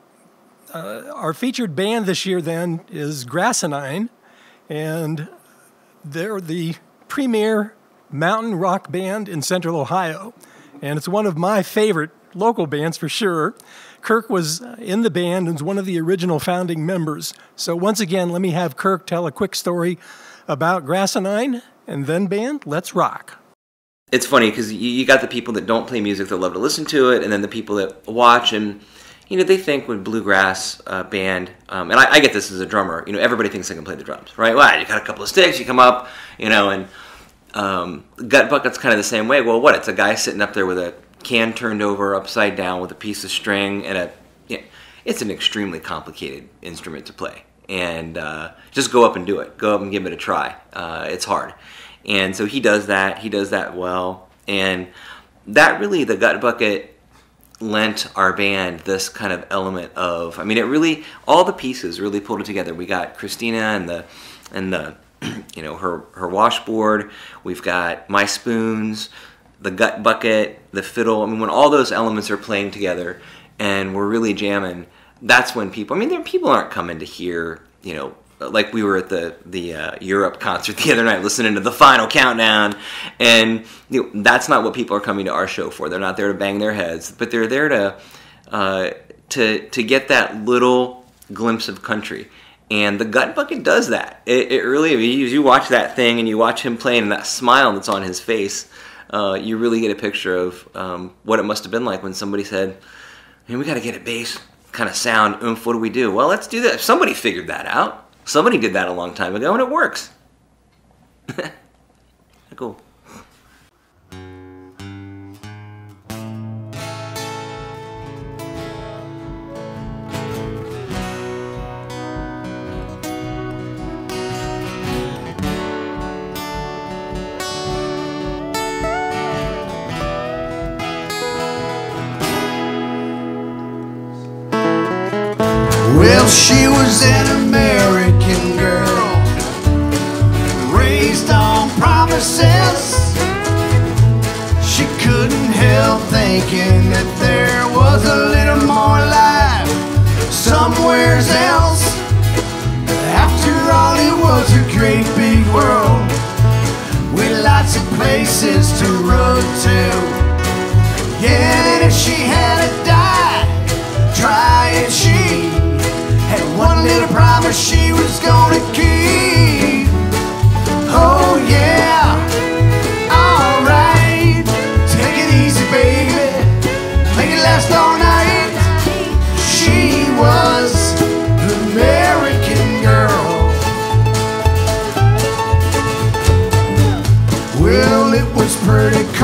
uh, our featured band this year then is Grassanine, and they're the premier mountain rock band in Central Ohio, and it's one of my favorite local bands for sure. Kirk was in the band and was one of the original founding members. So once again, let me have Kirk tell a quick story about Grassanine, and then band, let's rock. It's funny because you got the people that don't play music that love to listen to it, and then the people that watch, and you know, they think with bluegrass uh, band, um, and I, I get this as a drummer, you know, everybody thinks they can play the drums, right? Well, you got a couple of sticks, you come up, you know, and um, Gut Bucket's kind of the same way. Well, what? It's a guy sitting up there with a can turned over upside down with a piece of string and a, you know, it's an extremely complicated instrument to play. And uh, just go up and do it. Go up and give it a try. Uh, it's hard. And so he does that. He does that well. And that really, the Gut Bucket lent our band this kind of element of, I mean, it really, all the pieces really pulled it together. We got Christina and the, and the, you know, her, her washboard. We've got my spoons, the Gut Bucket, the fiddle. I mean, when all those elements are playing together and we're really jamming, that's when people, I mean, there people aren't coming to hear, you know, like we were at the the uh, Europe concert the other night listening to the final countdown, and you know, that's not what people are coming to our show for. They're not there to bang their heads, but they're there to uh, to to get that little glimpse of country. And the Gut Bucket does that. It, it really, I mean, you, you watch that thing and you watch him playing, and that smile that's on his face, uh, you really get a picture of um, what it must have been like when somebody said, "Man, we got to get a bass kind of sound. Oomph, what do we do?" Well, let's do that. Somebody figured that out. Somebody did that a long time ago, and it works. Cool. Well, she was an American girl, raised on promises. She couldn't help thinking that there was a little more life somewhere else. After all, it was a great big world with lots of places to run to. Yeah, and if she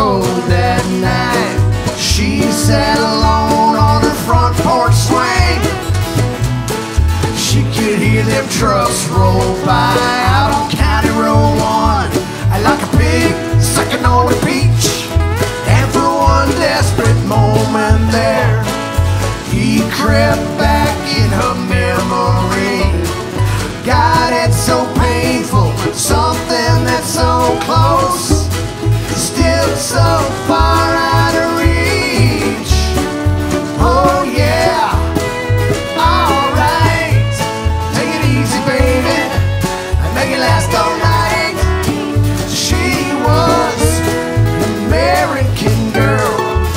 road that night. She sat alone on her front porch swing. She could hear them trucks roll by out on County Road one. Like a pig sucking on a peach. And for one desperate moment there, he crept back in her memory. God, it's so painful, something that's so close, still so far out of reach. Oh yeah, alright, take it easy baby, and make it last all night. She was an American girl.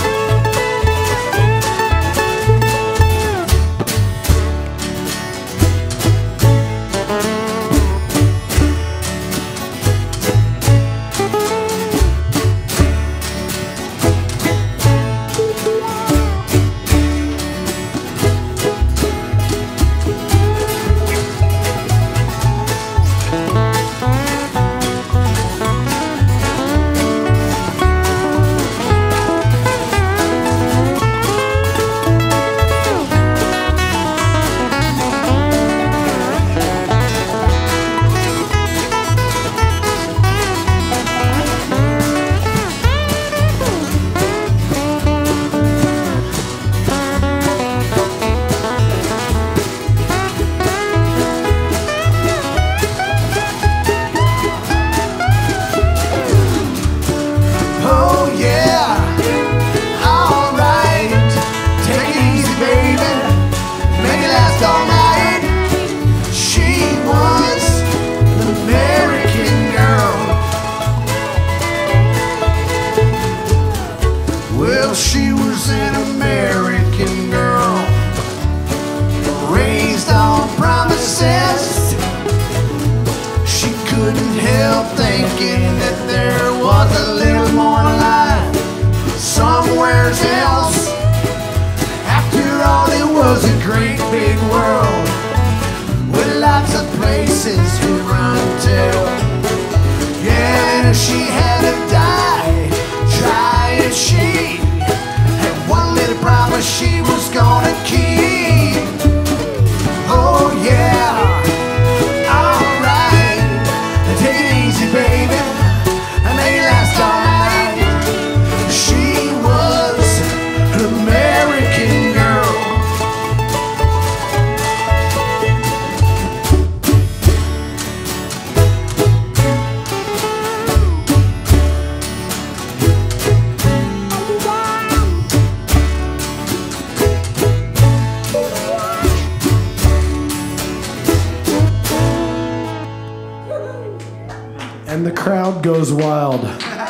And the crowd goes wild. All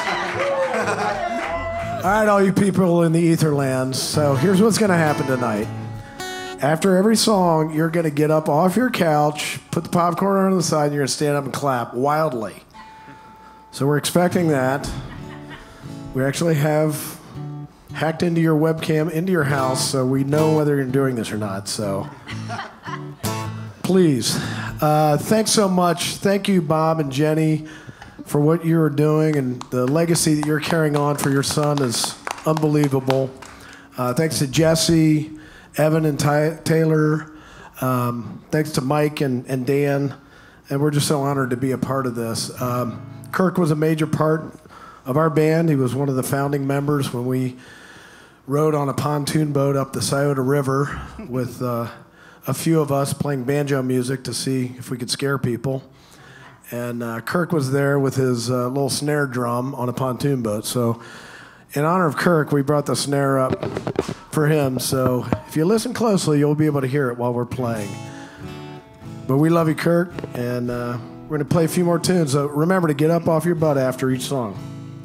right, all you people in the Etherlands. So here's what's going to happen tonight. After every song, you're going to get up off your couch, put the popcorn on the side, and you're going to stand up and clap wildly. So we're expecting that. We actually have hacked into your webcam into your house, so we know whether you're doing this or not. So please, uh, thanks so much. Thank you, Bob and Jenny, for what you're doing, and the legacy that you're carrying on for your son is unbelievable. Uh, thanks to Jesse, Evan, and Ty Taylor. Um, thanks to Mike and, and Dan. And we're just so honored to be a part of this. Um, Kirk was a major part of our band. He was one of the founding members when we rode on a pontoon boat up the Scioto River with uh, a few of us playing banjo music to see if we could scare people. And uh, Kirk was there with his uh, little snare drum on a pontoon boat. So in honor of Kirk, we brought the snare up for him. So if you listen closely, you'll be able to hear it while we're playing. But we love you, Kirk, and uh, we're going to play a few more tunes. So remember to get up off your butt after each song.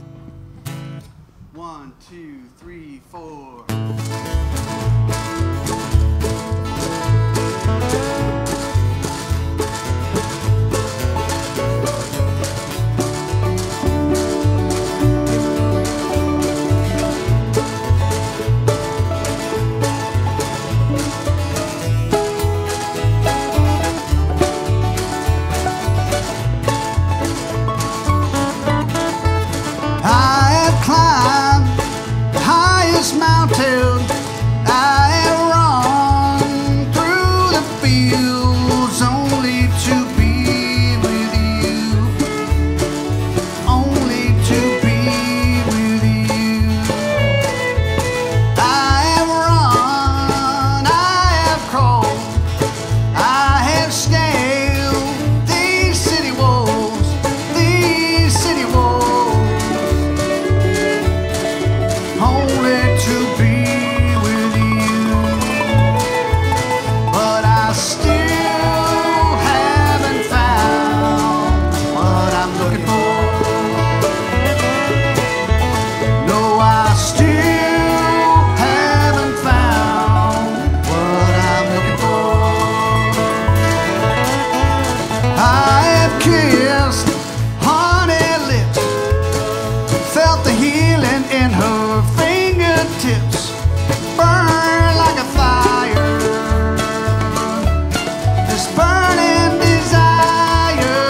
One, two, three, four. I have climbed only to be with you. But I still haven't found what I'm looking for. No, I still haven't found what I'm looking for. I have kissed honey lips, felt the healing in her fingertips, burn like a fire. This burning desire,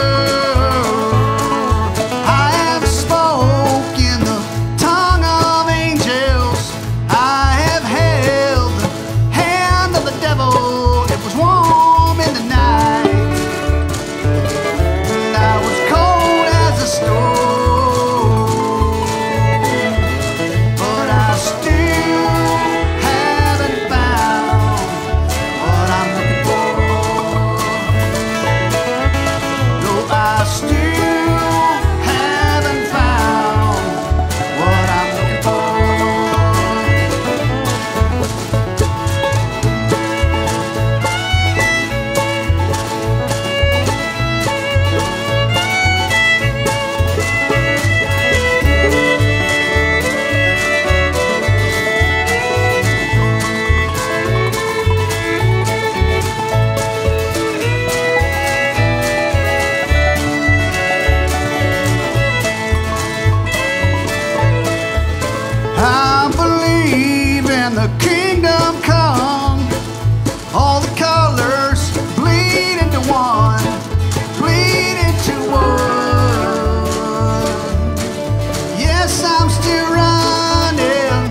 I have spoken the tongue of angels. I have held the hand of the devil. It was warm in the night, and I was cold as a stone. But I still haven't found what I'm looking for. No, I still haven't found what I'm looking for. I believe in the kingdom come. All the colors bleed into one, bleed into one. Yes, I'm still running.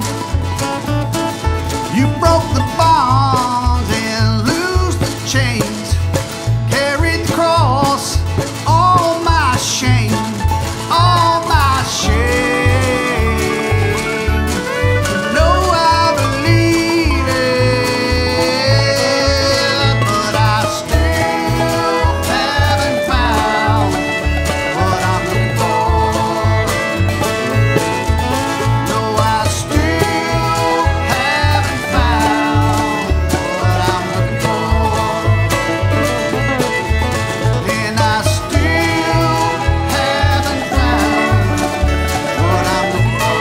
You broke the bonds and loosed the chains, carried the cross, all my shame, all my shame. No, I believe it, but I still haven't found what I'm looking for. No, I still haven't found what I'm looking for. And I still haven't found what I'm looking for.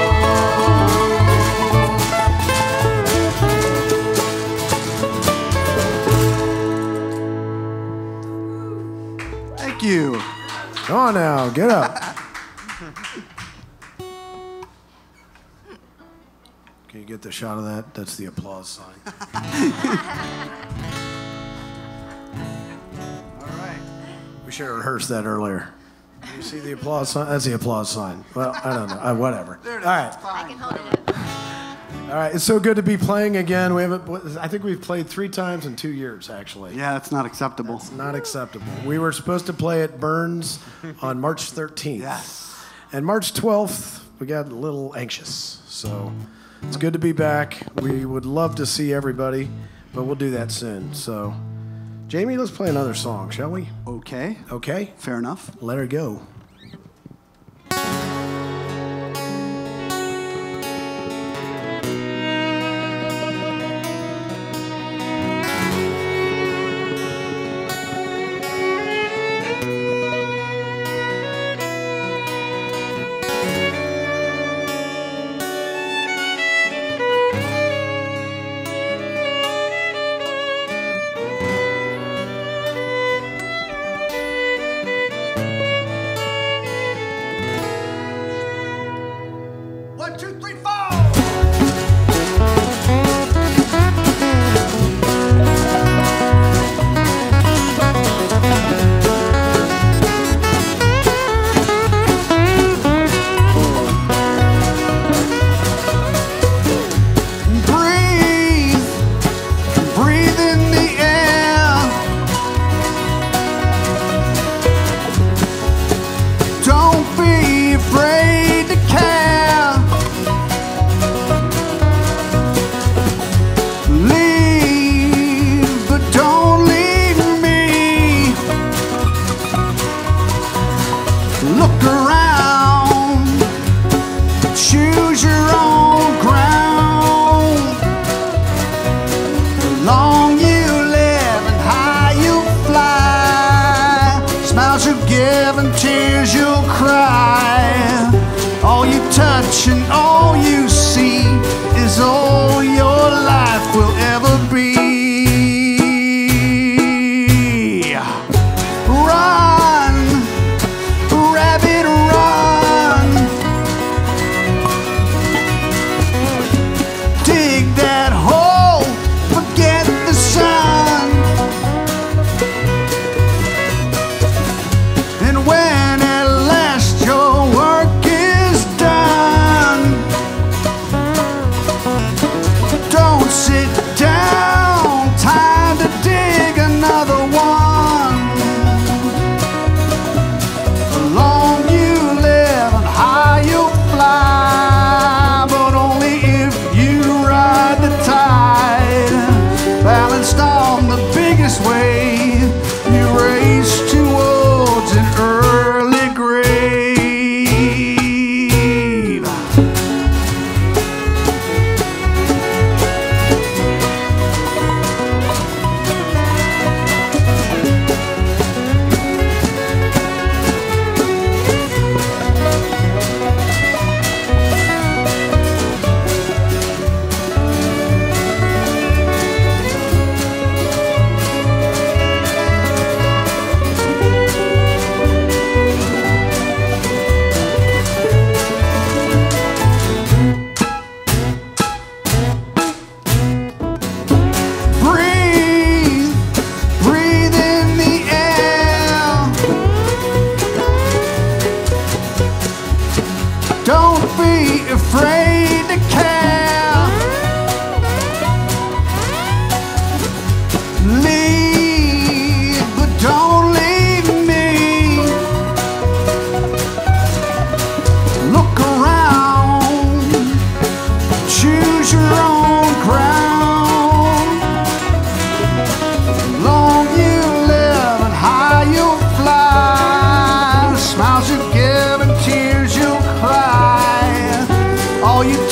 Thank you. Come on now, get up. Can you get the shot of that? That's the applause sign. All right. We should have rehearsed that earlier. You see the applause sign? That's the applause sign. Well, I don't know. Uh, whatever. All right. I can hold it. All right. It's so good to be playing again. We haven't. I think we've played three times in two years, actually. Yeah, that's not acceptable. It's not acceptable. We were supposed to play at Burns on March thirteenth. Yes. And March twelfth, we got a little anxious. So it's good to be back. We would love to see everybody, but we'll do that soon. So, Jamie, let's play another song, shall we? Okay. Okay. Fair enough. Let her go.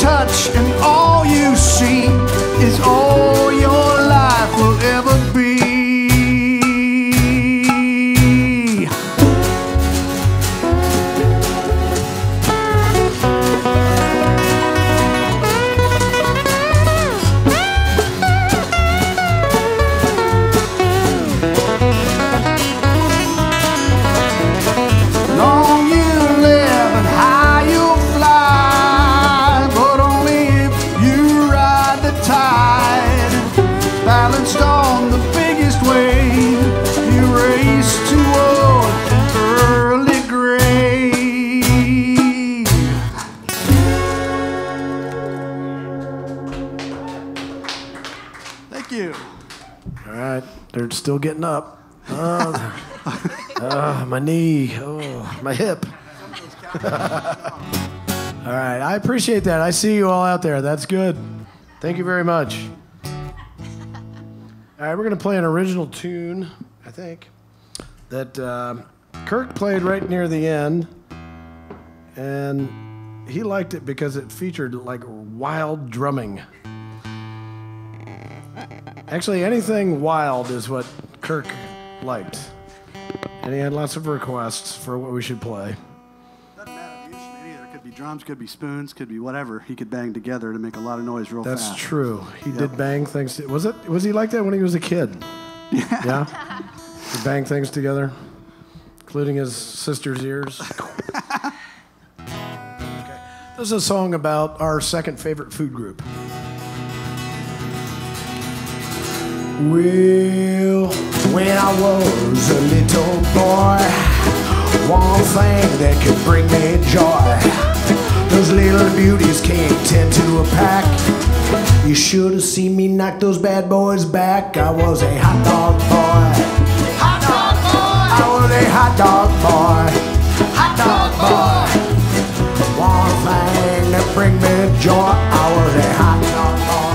touch and all you see is all your life will ever be. Long you live and high you'll fly, but only if you ride the tide. Balanced on the biggest wave, you race toward early grave. Thank you. All right, they're still getting up. Oh, oh, my knee. Oh, my hip. All right, I appreciate that. I see you all out there. That's good. Thank you very much. All right, we're going to play an original tune, I think, that uh, Kirk played right near the end. And he liked it because it featured like wild drumming. Actually, anything wild is what Kirk liked. And he had lots of requests for what we should play. Doesn't matter the instrument either. It could be drums, could be spoons, could be whatever. He could bang together to make a lot of noise real That's fast. true. He Yep. did bang things. To, was it? Was he like that when he was a kid? Yeah. Yeah. He bang things together, including his sister's ears. Okay. This is a song about our second favorite food group. Well, when I was a little boy, one thing that could bring me joy, those little beauties came ten to a pack. You should have seen me knock those bad boys back. I was a hot dog boy. Hot dog boy. I was a hot dog boy. Hot dog boy. One thing that bring me joy, I was a hot dog boy.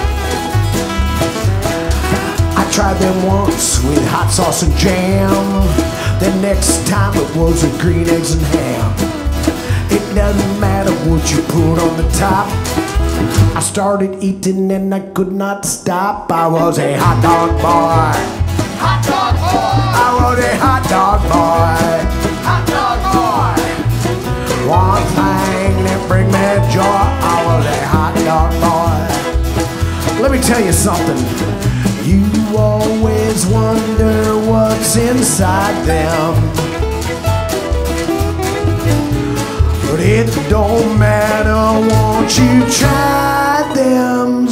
I tried them once with hot sauce and jam. The next time it was a green eggs and ham. It doesn't matter what you put on the top. I started eating and I could not stop. I was a hot dog boy. Hot dog boy. I was a hot dog boy. Hot dog boy. One thing that bring me joy, I was a hot dog boy. Let me tell you something. You always wonder what's inside them, but it don't matter once you try them.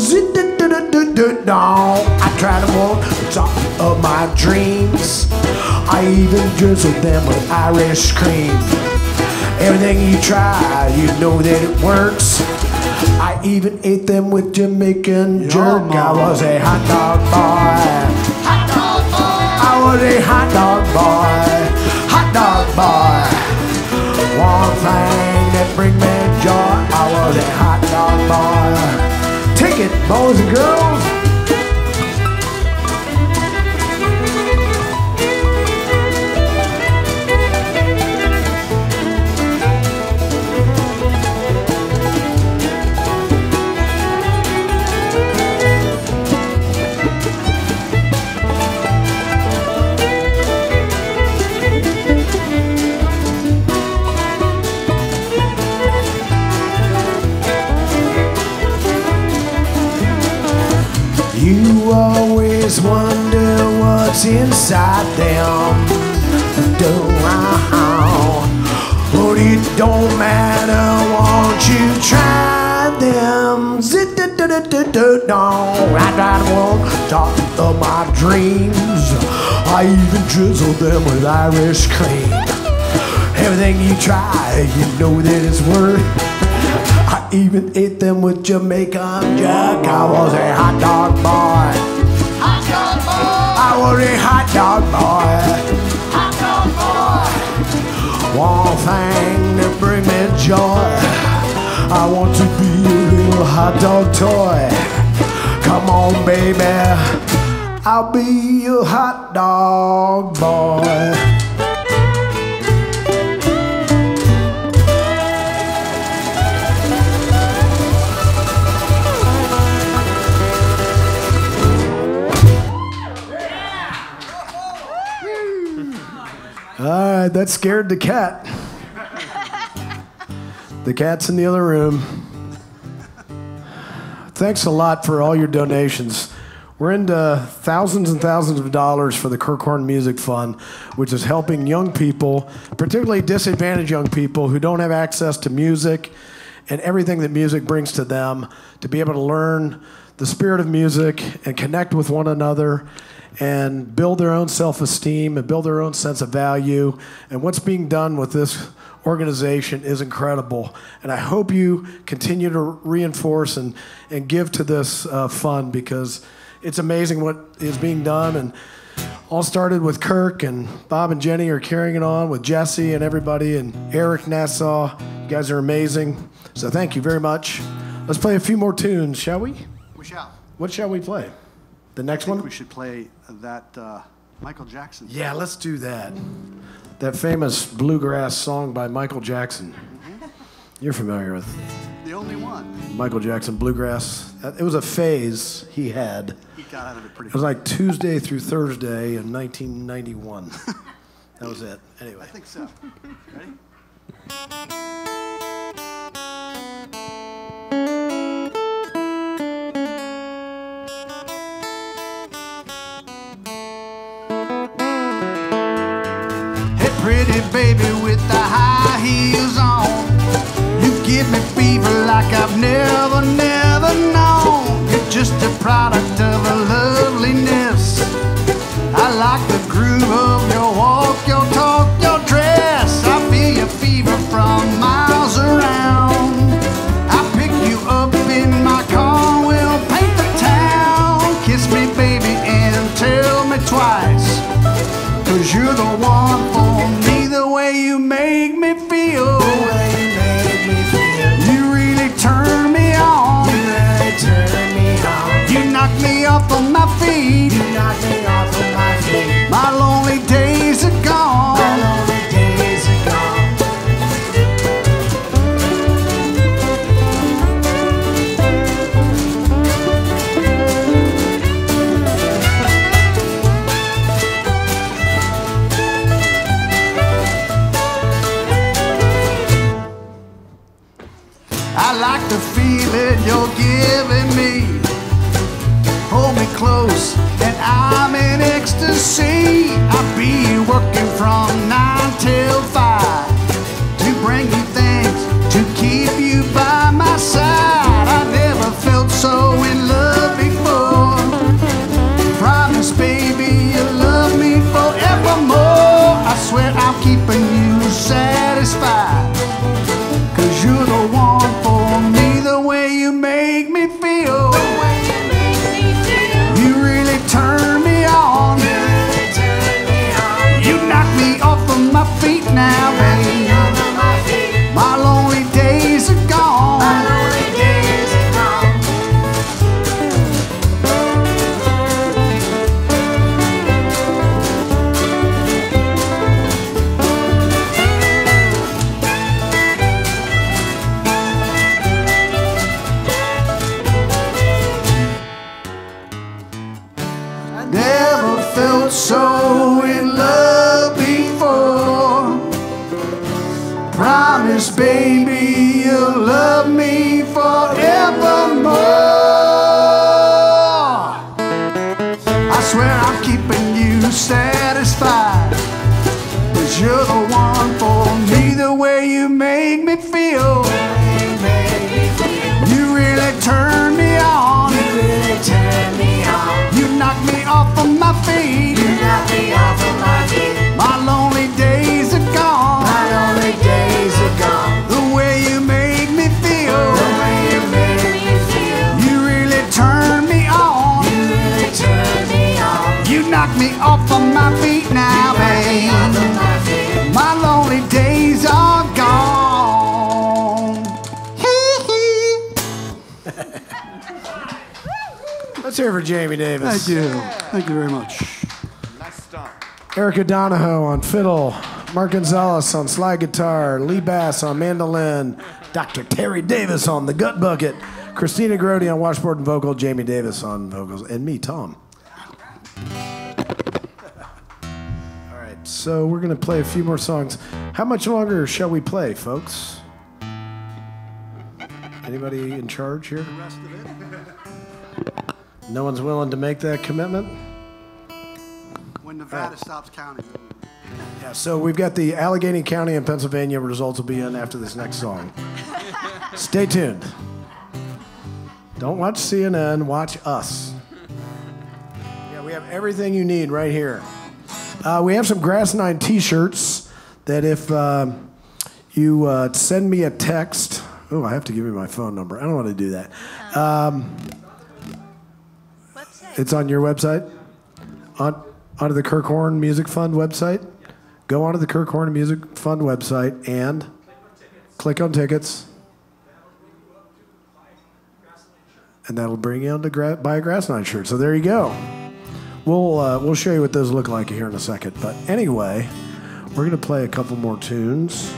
I tried them on the top of my dreams. I even drizzled them with Irish cream. Everything you try, you know that it works. I even ate them with Jamaican jerk. I was a hot dog boy. Hot dog boy. I was a hot dog boy. Hot dog boy. One thing that bring me joy, I was a hot dog boy. Take it, boys and girls. You always wonder what's inside them. But it don't matter once you try them. I tried them on top of my dreams. I even drizzled them with Irish cream. Everything you try, you know that it's worth. I even ate them with Jamaican Jack. I was a hot dog boy. Hot dog boy. I was a hot dog boy. Hot dog boy. One thing that bring me joy, I want to be a little hot dog toy. Come on, baby, I'll be your hot dog boy. that, that scared the cat. The cat's in the other room. Thanks a lot for all your donations. We're into thousands and thousands of dollars for the Kirkhorn Music Fund, which is helping young people, particularly disadvantaged young people who don't have access to music and everything that music brings to them, to be able to learn the spirit of music and connect with one another and build their own self-esteem and build their own sense of value. And what's being done with this organization is incredible. And I hope you continue to reinforce and, and give to this uh, fund, because it's amazing what is being done. And all started with Kirk, and Bob and Jenny are carrying it on with Jesse and everybody, and Eric Nassau. You guys are amazing. So thank you very much. Let's play a few more tunes, shall we? We shall. What shall we play? The next I think one? we should play that uh, Michael Jackson. Yeah, let's do that. That famous bluegrass song by Michael Jackson. Mm-hmm. You're familiar with the only one. Michael Jackson bluegrass. It was a phase he had. He got out of it pretty It was like Tuesday through Thursday in nineteen ninety-one. That was it. Anyway. I think so. Ready? Pretty baby with the high heels on, you give me fever like I've never, never known. You're just a product of a loveliness. I like the groove of your walk, your talk, your dress. I feel your fever from miles around. I pick you up in my car, we'll paint the town. Kiss me baby and tell me twice, 'cause you're the one for me, the way you make me feel. The way you make me feel. You really turn me on. You really turn me on. You knock me off of my feet. You knock me off of my feet. My lonely days are gone. My lonely days are gone. I like the feeling you're giving me. Hold me close and I'm in ecstasy. I'll be working from nine till five to bring you things, to keep you by my side. I never felt so in love before. Promise baby you'll love me forevermore. I swear I'm keeping you satisfied, 'cause you're the one for me, the way you make me feel. The way you make me feel. You really turn me on. You really turn me on. You knock me off of my feet now, baby. My lonely days are gone. My lonely days are gone. Never felt so in love before. Promise, baby, you'll love me forevermore. I swear I'm keeping you satisfied, 'cause you're the one for me, the way you make me feel. You really turn me on. You really turn me on. You knock me off of my feet. You knock me off of my feet. My lonely days are gone. My lonely days are gone. The way you make me feel. The way you make me feel. You really turn me on. You really turn me on. You knock me off of my feet now, babe. My lonely days are gone. Let's hear it for Jamie Davis. Thank you. Thank you very much. Nice start. Erica Donahoe on fiddle, Mark Gonzalez on slide guitar, Lee Bass on mandolin, Doctor Terry Davis on the gut bucket, Christina Grody on washboard and vocal, Jamie Davis on vocals, and me, Tom. All right. so we're going to play a few more songs. How much longer shall we play, folks? Anybody in charge here? The rest of it. No one's willing to make that commitment? When Nevada stops counting. Yeah, so we've got the Allegheny County and Pennsylvania results will be in after this next song. Stay tuned. Don't watch C N N, watch us. Yeah, we have everything you need right here. Uh, we have some Grass Nine t-shirts that if uh, you uh, send me a text, oh, I have to give you my phone number. I don't want to do that. Um, it's on your website? On, onto the Kirk Horn Music Fund website? Go onto the Kirk Horn Music Fund website and click on tickets. And that'll bring you on to gra- buy a Grass Nine shirt. So there you go. We'll uh, we'll show you what those look like here in a second. But anyway, we're gonna play a couple more tunes.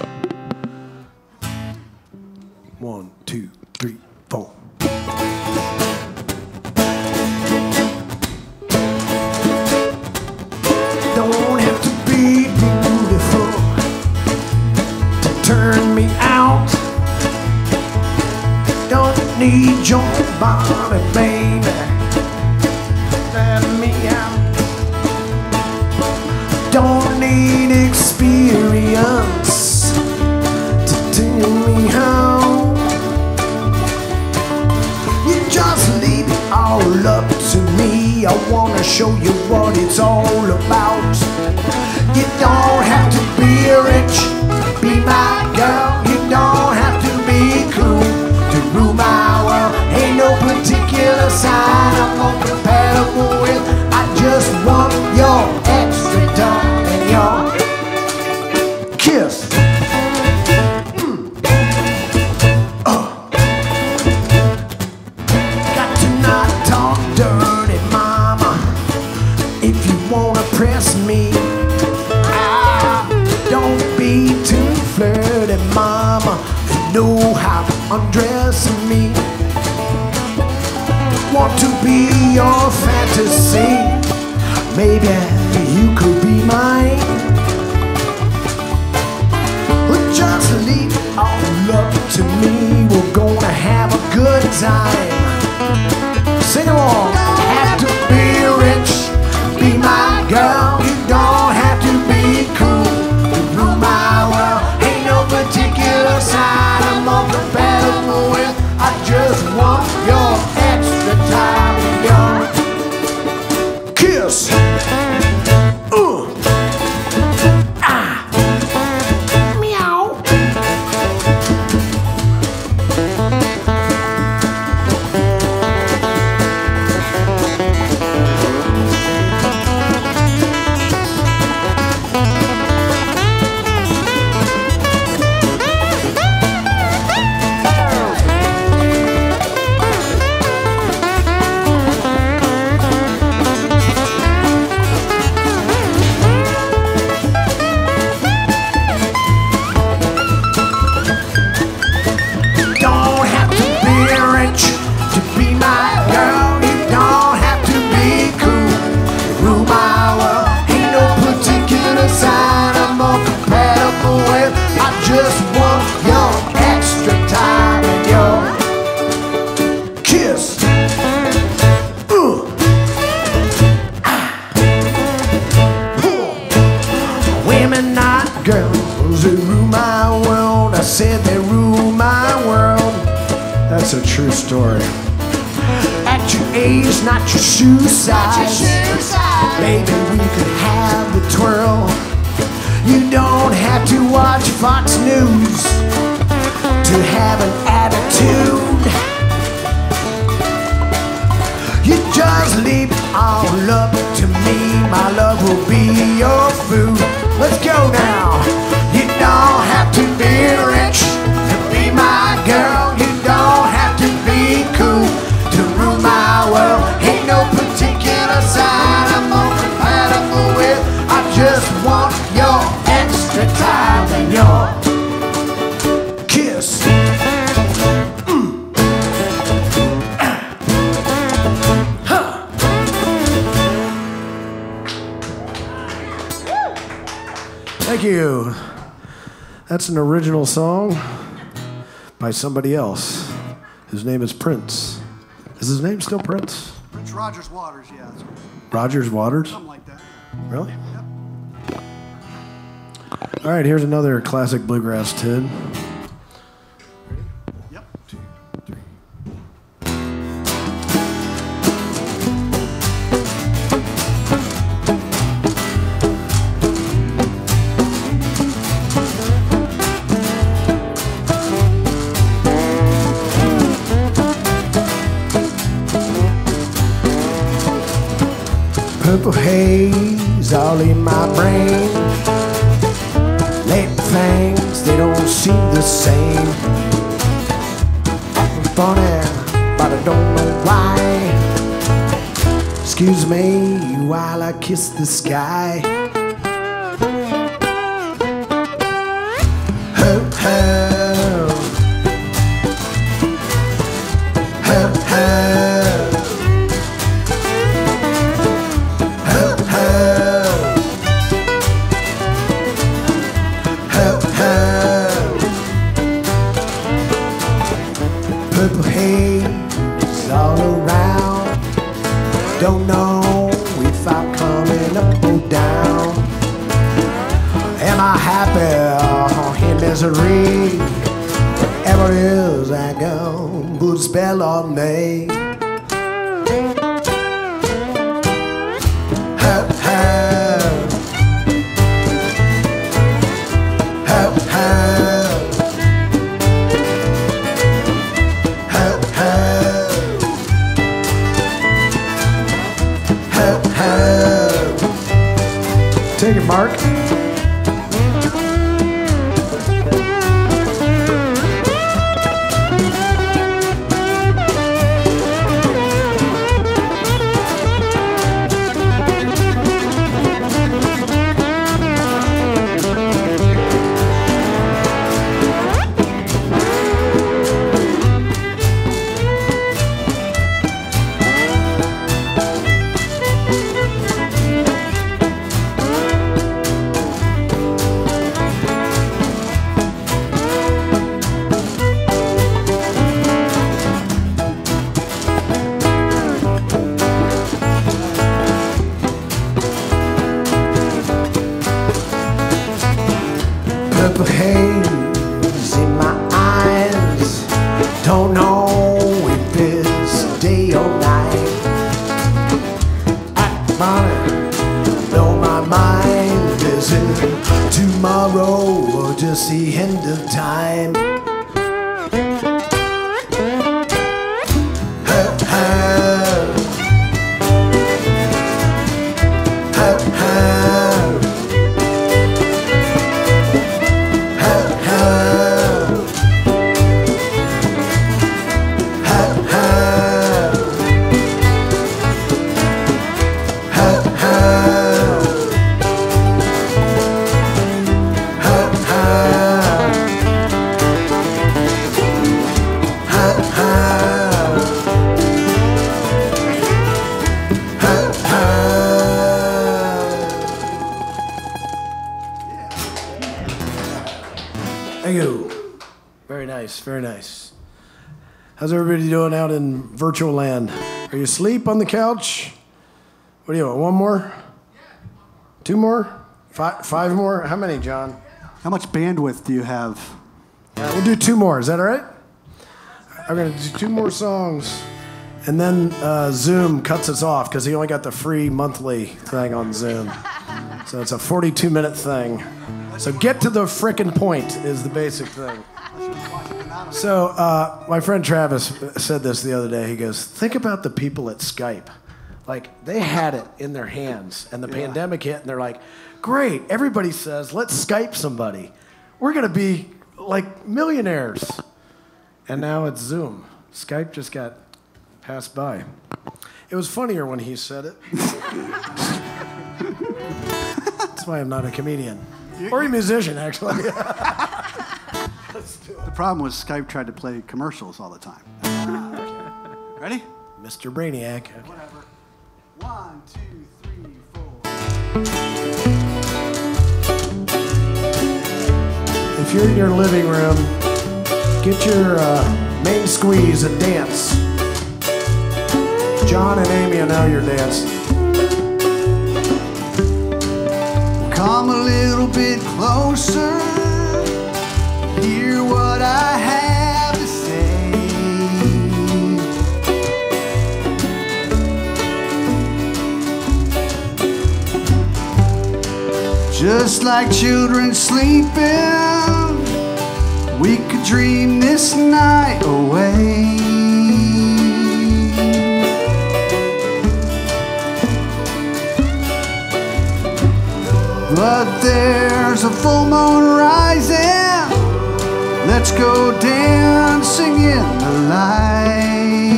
One, two, three, four. Don't have to be beautiful to turn me out. Don't need your body, baby. Let me out. Don't need experience to tell me how. You just leave it all up to me. I wanna show you what it's all about. You don't have to be rich, be my girl. You don't have to be cool to rule my world. Ain't no particular sign I'm more compatible with. I just want your extra tongue and your kiss. Mm. Uh. Got to not talk dirty, mama. If you wanna press me, ah, don't be too flirty, mama. Know how to undress me. Want to be your fantasy. Maybe you could be mine. Well, just leave it all up to me. We're gonna have a good time. Sing along. Have to be rich, be my girl. You don't have to be cool to rule my world. Ain't no particular sign I'm more compatible with. I just want your extra time and your kiss. Uh. Ah. Meow. That's a true story. At your age, not your shoe size. Your shoe size. Baby, we could have the twirl. You don't have to watch Fox News to have an attitude. You just leave it all up to me. My love will be your food. Let's go now. You don't have to be rich to be my girl. You don't have to be cool to rule my world. Ain't no particular sign I'm more compatible with. I just want your extra time and your kiss. Mm. Huh. Thank you. That's an original song by somebody else. His name is Prince. Is his name still Prince? Prince Rogers Waters, yeah. That's Rogers Waters? something like that. Really? Yep. All right, here's another classic bluegrass tune. Yep. Purple haze all in my brain. Late things, they don't seem the same. Funny, but I don't know why. Excuse me while I kiss the sky. Ho, ho. Ho, ho. Purple haze all around. Don't know if I'm coming up or down. Am I happy or in misery? Wherever it is I go, put a spell on me. Ho, ho. Ho, ho. Take it, Mark. Purple haze in my eyes. Don't know if it's day or night. At mine, know my mind. Is it tomorrow or just the end of time? Ho, ho. Ho, ho. Thank you. Very nice, very nice. How's everybody doing out in virtual land? Are you asleep on the couch? What do you want, one more? Two more? Five, five more? How many, John? How much bandwidth do you have? Uh, we'll do two more, is that all right? I'm gonna do two more songs. And then uh, Zoom cuts us off because he only got the free monthly thing on Zoom. So it's a forty-two minute thing. So get to the frickin' point is the basic thing. So uh, my friend Travis said this the other day. He goes, think about the people at Skype. Like, they had it in their hands, and the yeah. pandemic hit, and they're like, great, everybody says, let's Skype somebody. We're going to be, like, millionaires. And now it's Zoom. Skype just got passed by. It was funnier when he said it. That's why I'm not a comedian. Or a musician, actually. The problem was Skype tried to play commercials all the time. Ready? Mister Brainiac. Okay. Whatever. One, two, three, four. if you're in your living room, get your uh, main squeeze and dance. John and Amy, I know you're dancing. Come a little bit closer, hear what I have to say. Just like children sleeping, we could dream this night away. But there's a full moon rising, let's go dancing in the light.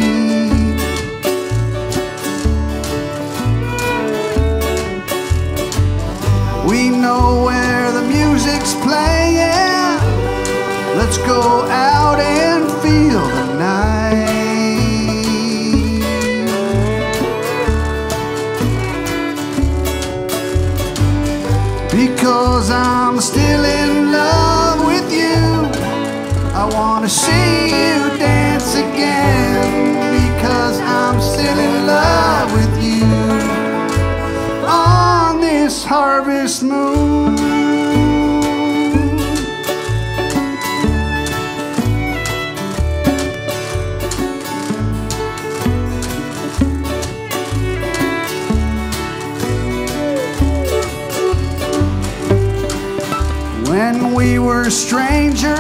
We know where the music's playing, let's go out and feel the night. Because I'm still in love with you, I wanna see you dance again. Because I'm still in love with you on this harvest moon. When we were strangers,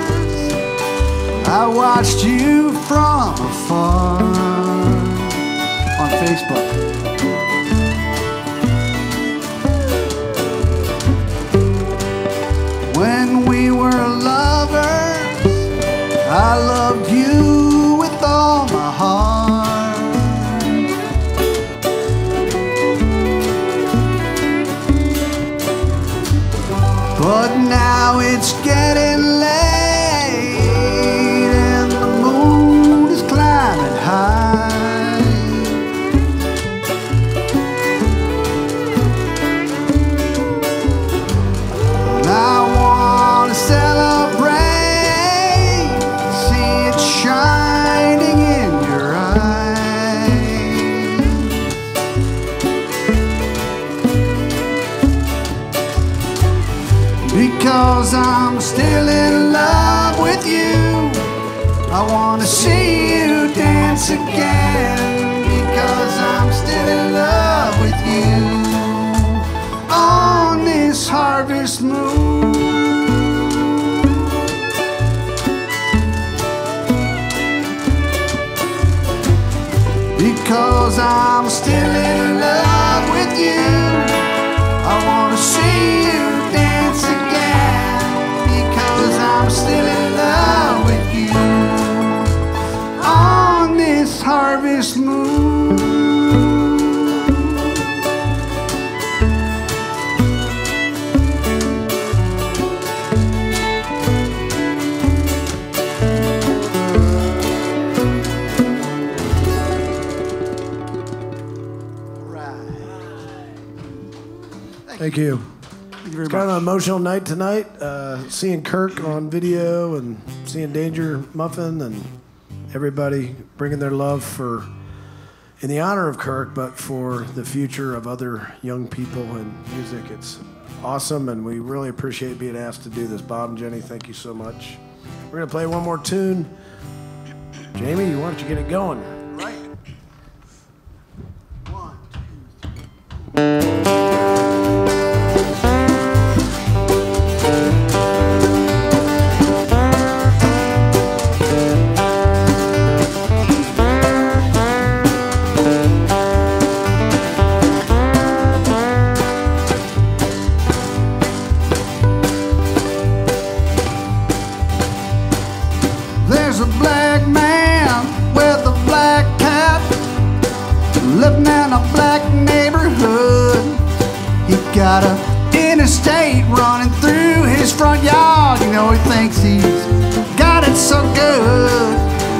I watched you from afar on Facebook. When we were lovers, I loved you with all my heart. But now it's getting late and the moon is climbing high. And I want to celebrate, see it shining in your eyes. Because I'm still in love with you, I want to see you dance again. Because I'm still in love with you on this harvest moon. Because I'm still in love with you, I want to see you dance again. Because I'm still in love with you on this harvest moon. Thank you. Thank you very It's kind of much. an emotional night tonight. Uh, seeing Kirk on video and seeing Danger Muffin and everybody bringing their love for, in the honor of Kirk, but for the future of other young people in music. It's awesome, and we really appreciate being asked to do this. Bob and Jenny, thank you so much. We're going to play one more tune. Jamie, why don't you get it going? Right. There's a black man with a black cap living in a black neighborhood. He got a interstate running through his front yard. You know, he thinks he's got it so good.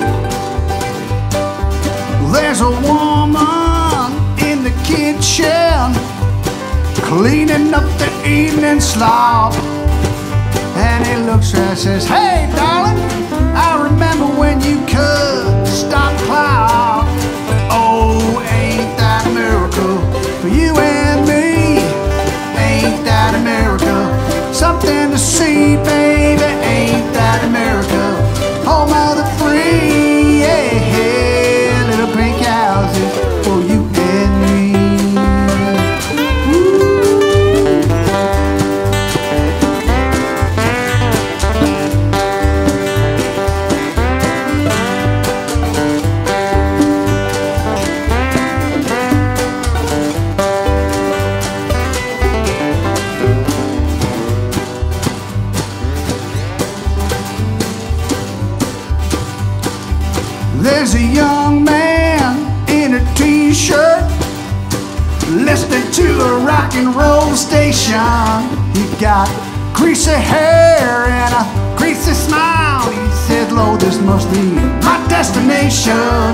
There's a woman in the kitchen cleaning up the evening slop. And And he looks right, says, hey, darling, I remember when you could stop clock. Oh, ain't that a miracle for you and me? Ain't that a miracle? Something to see, baby. Ain't that a miracle? Oh, mother free, yeah, little pink houses for you and me. There's a young man in a t-shirt listening to a rock and roll station. He got greasy hair and a greasy smile. He said, Lord, this must be my destination.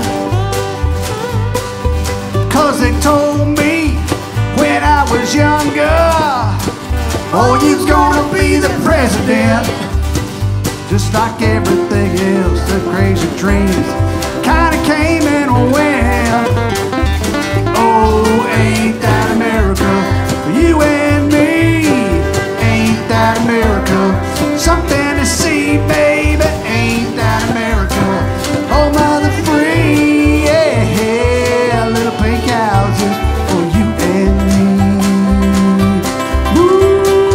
Cause they told me when I was younger, oh, you's gonna be the president. Just like everything else, the crazy dreams kinda came and went. Oh, ain't that a miracle for you and me? Ain't that a miracle? Something to see, baby. Ain't that a miracle? Oh, mother free, yeah, little pink houses for you and me. Woo!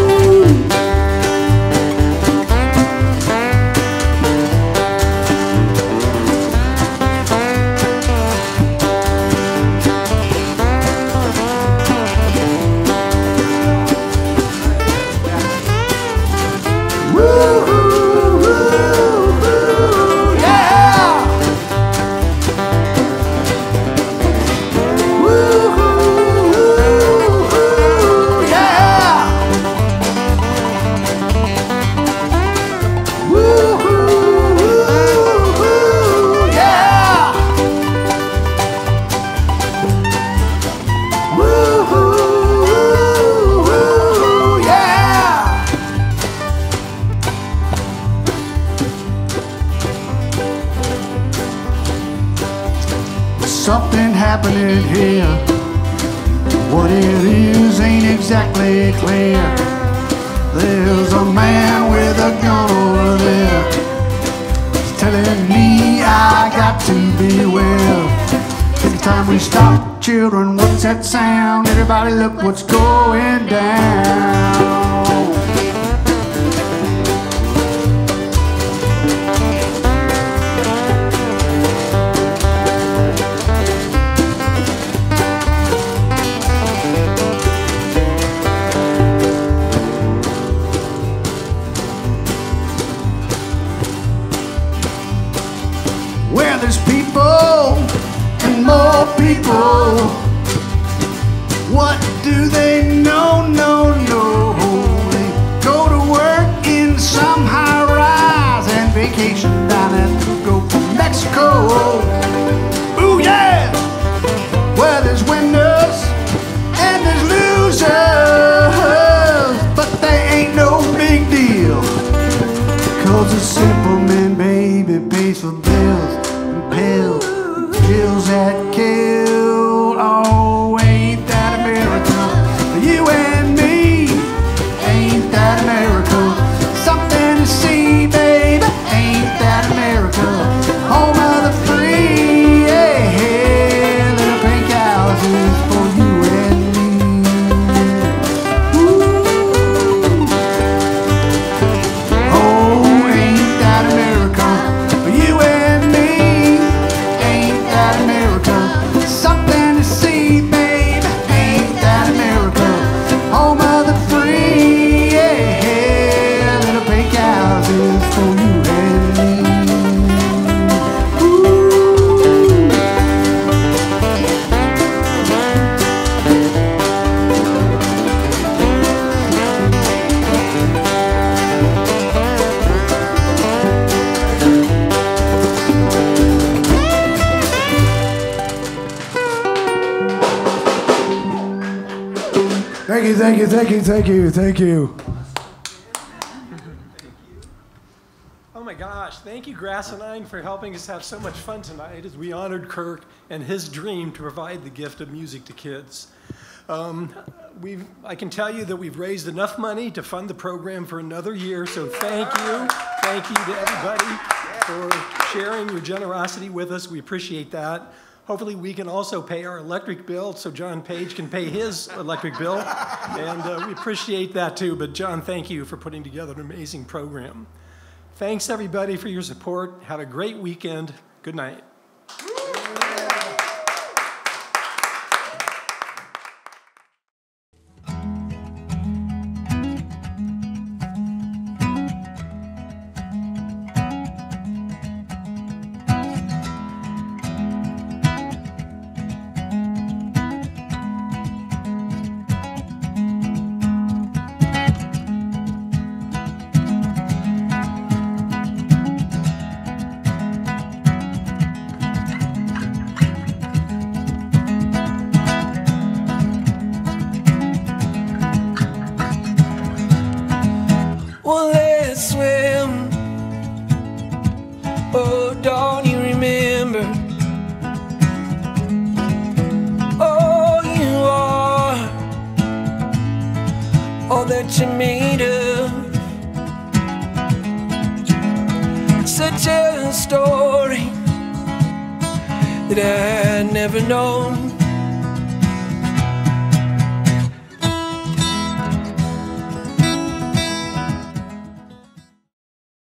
Something happening here. What it is ain't exactly clear. There's a man with a gun over there. He's telling me I got to beware. Every time we stop, children, what's that sound? Everybody look what's going down. Where there's people and more people, what do they know? No, no. They go to work in some high rise and vacation down at the Gulf of Mexico. Ooh, yeah! Where there's winners and there's losers, but they ain't no big deal. Cause a simple man, baby, pays for bills and pills and pills that kill. Oh, ain't that a miracle for you and me? Ain't that a miracle? Something to see, baby. Ain't that a miracle? Oh, mother free, yeah, little pink houses for you and me. Thank you, thank you, thank you, thank you, thank you. Thank you, Grassanine, for helping us have so much fun tonight as we honored Kirk and his dream to provide the gift of music to kids. Um, we've, I can tell you that we've raised enough money to fund the program for another year, so thank you. Thank you to everybody for sharing your generosity with us. We appreciate that. Hopefully we can also pay our electric bill so John Page can pay his electric bill, and uh, we appreciate that too. But John, thank you for putting together an amazing program. Thanks everybody for your support. Have a great weekend. Good night. Well, let's swim. Oh, don't you remember? Oh, you are all that you're made of. Such a story that I had never known.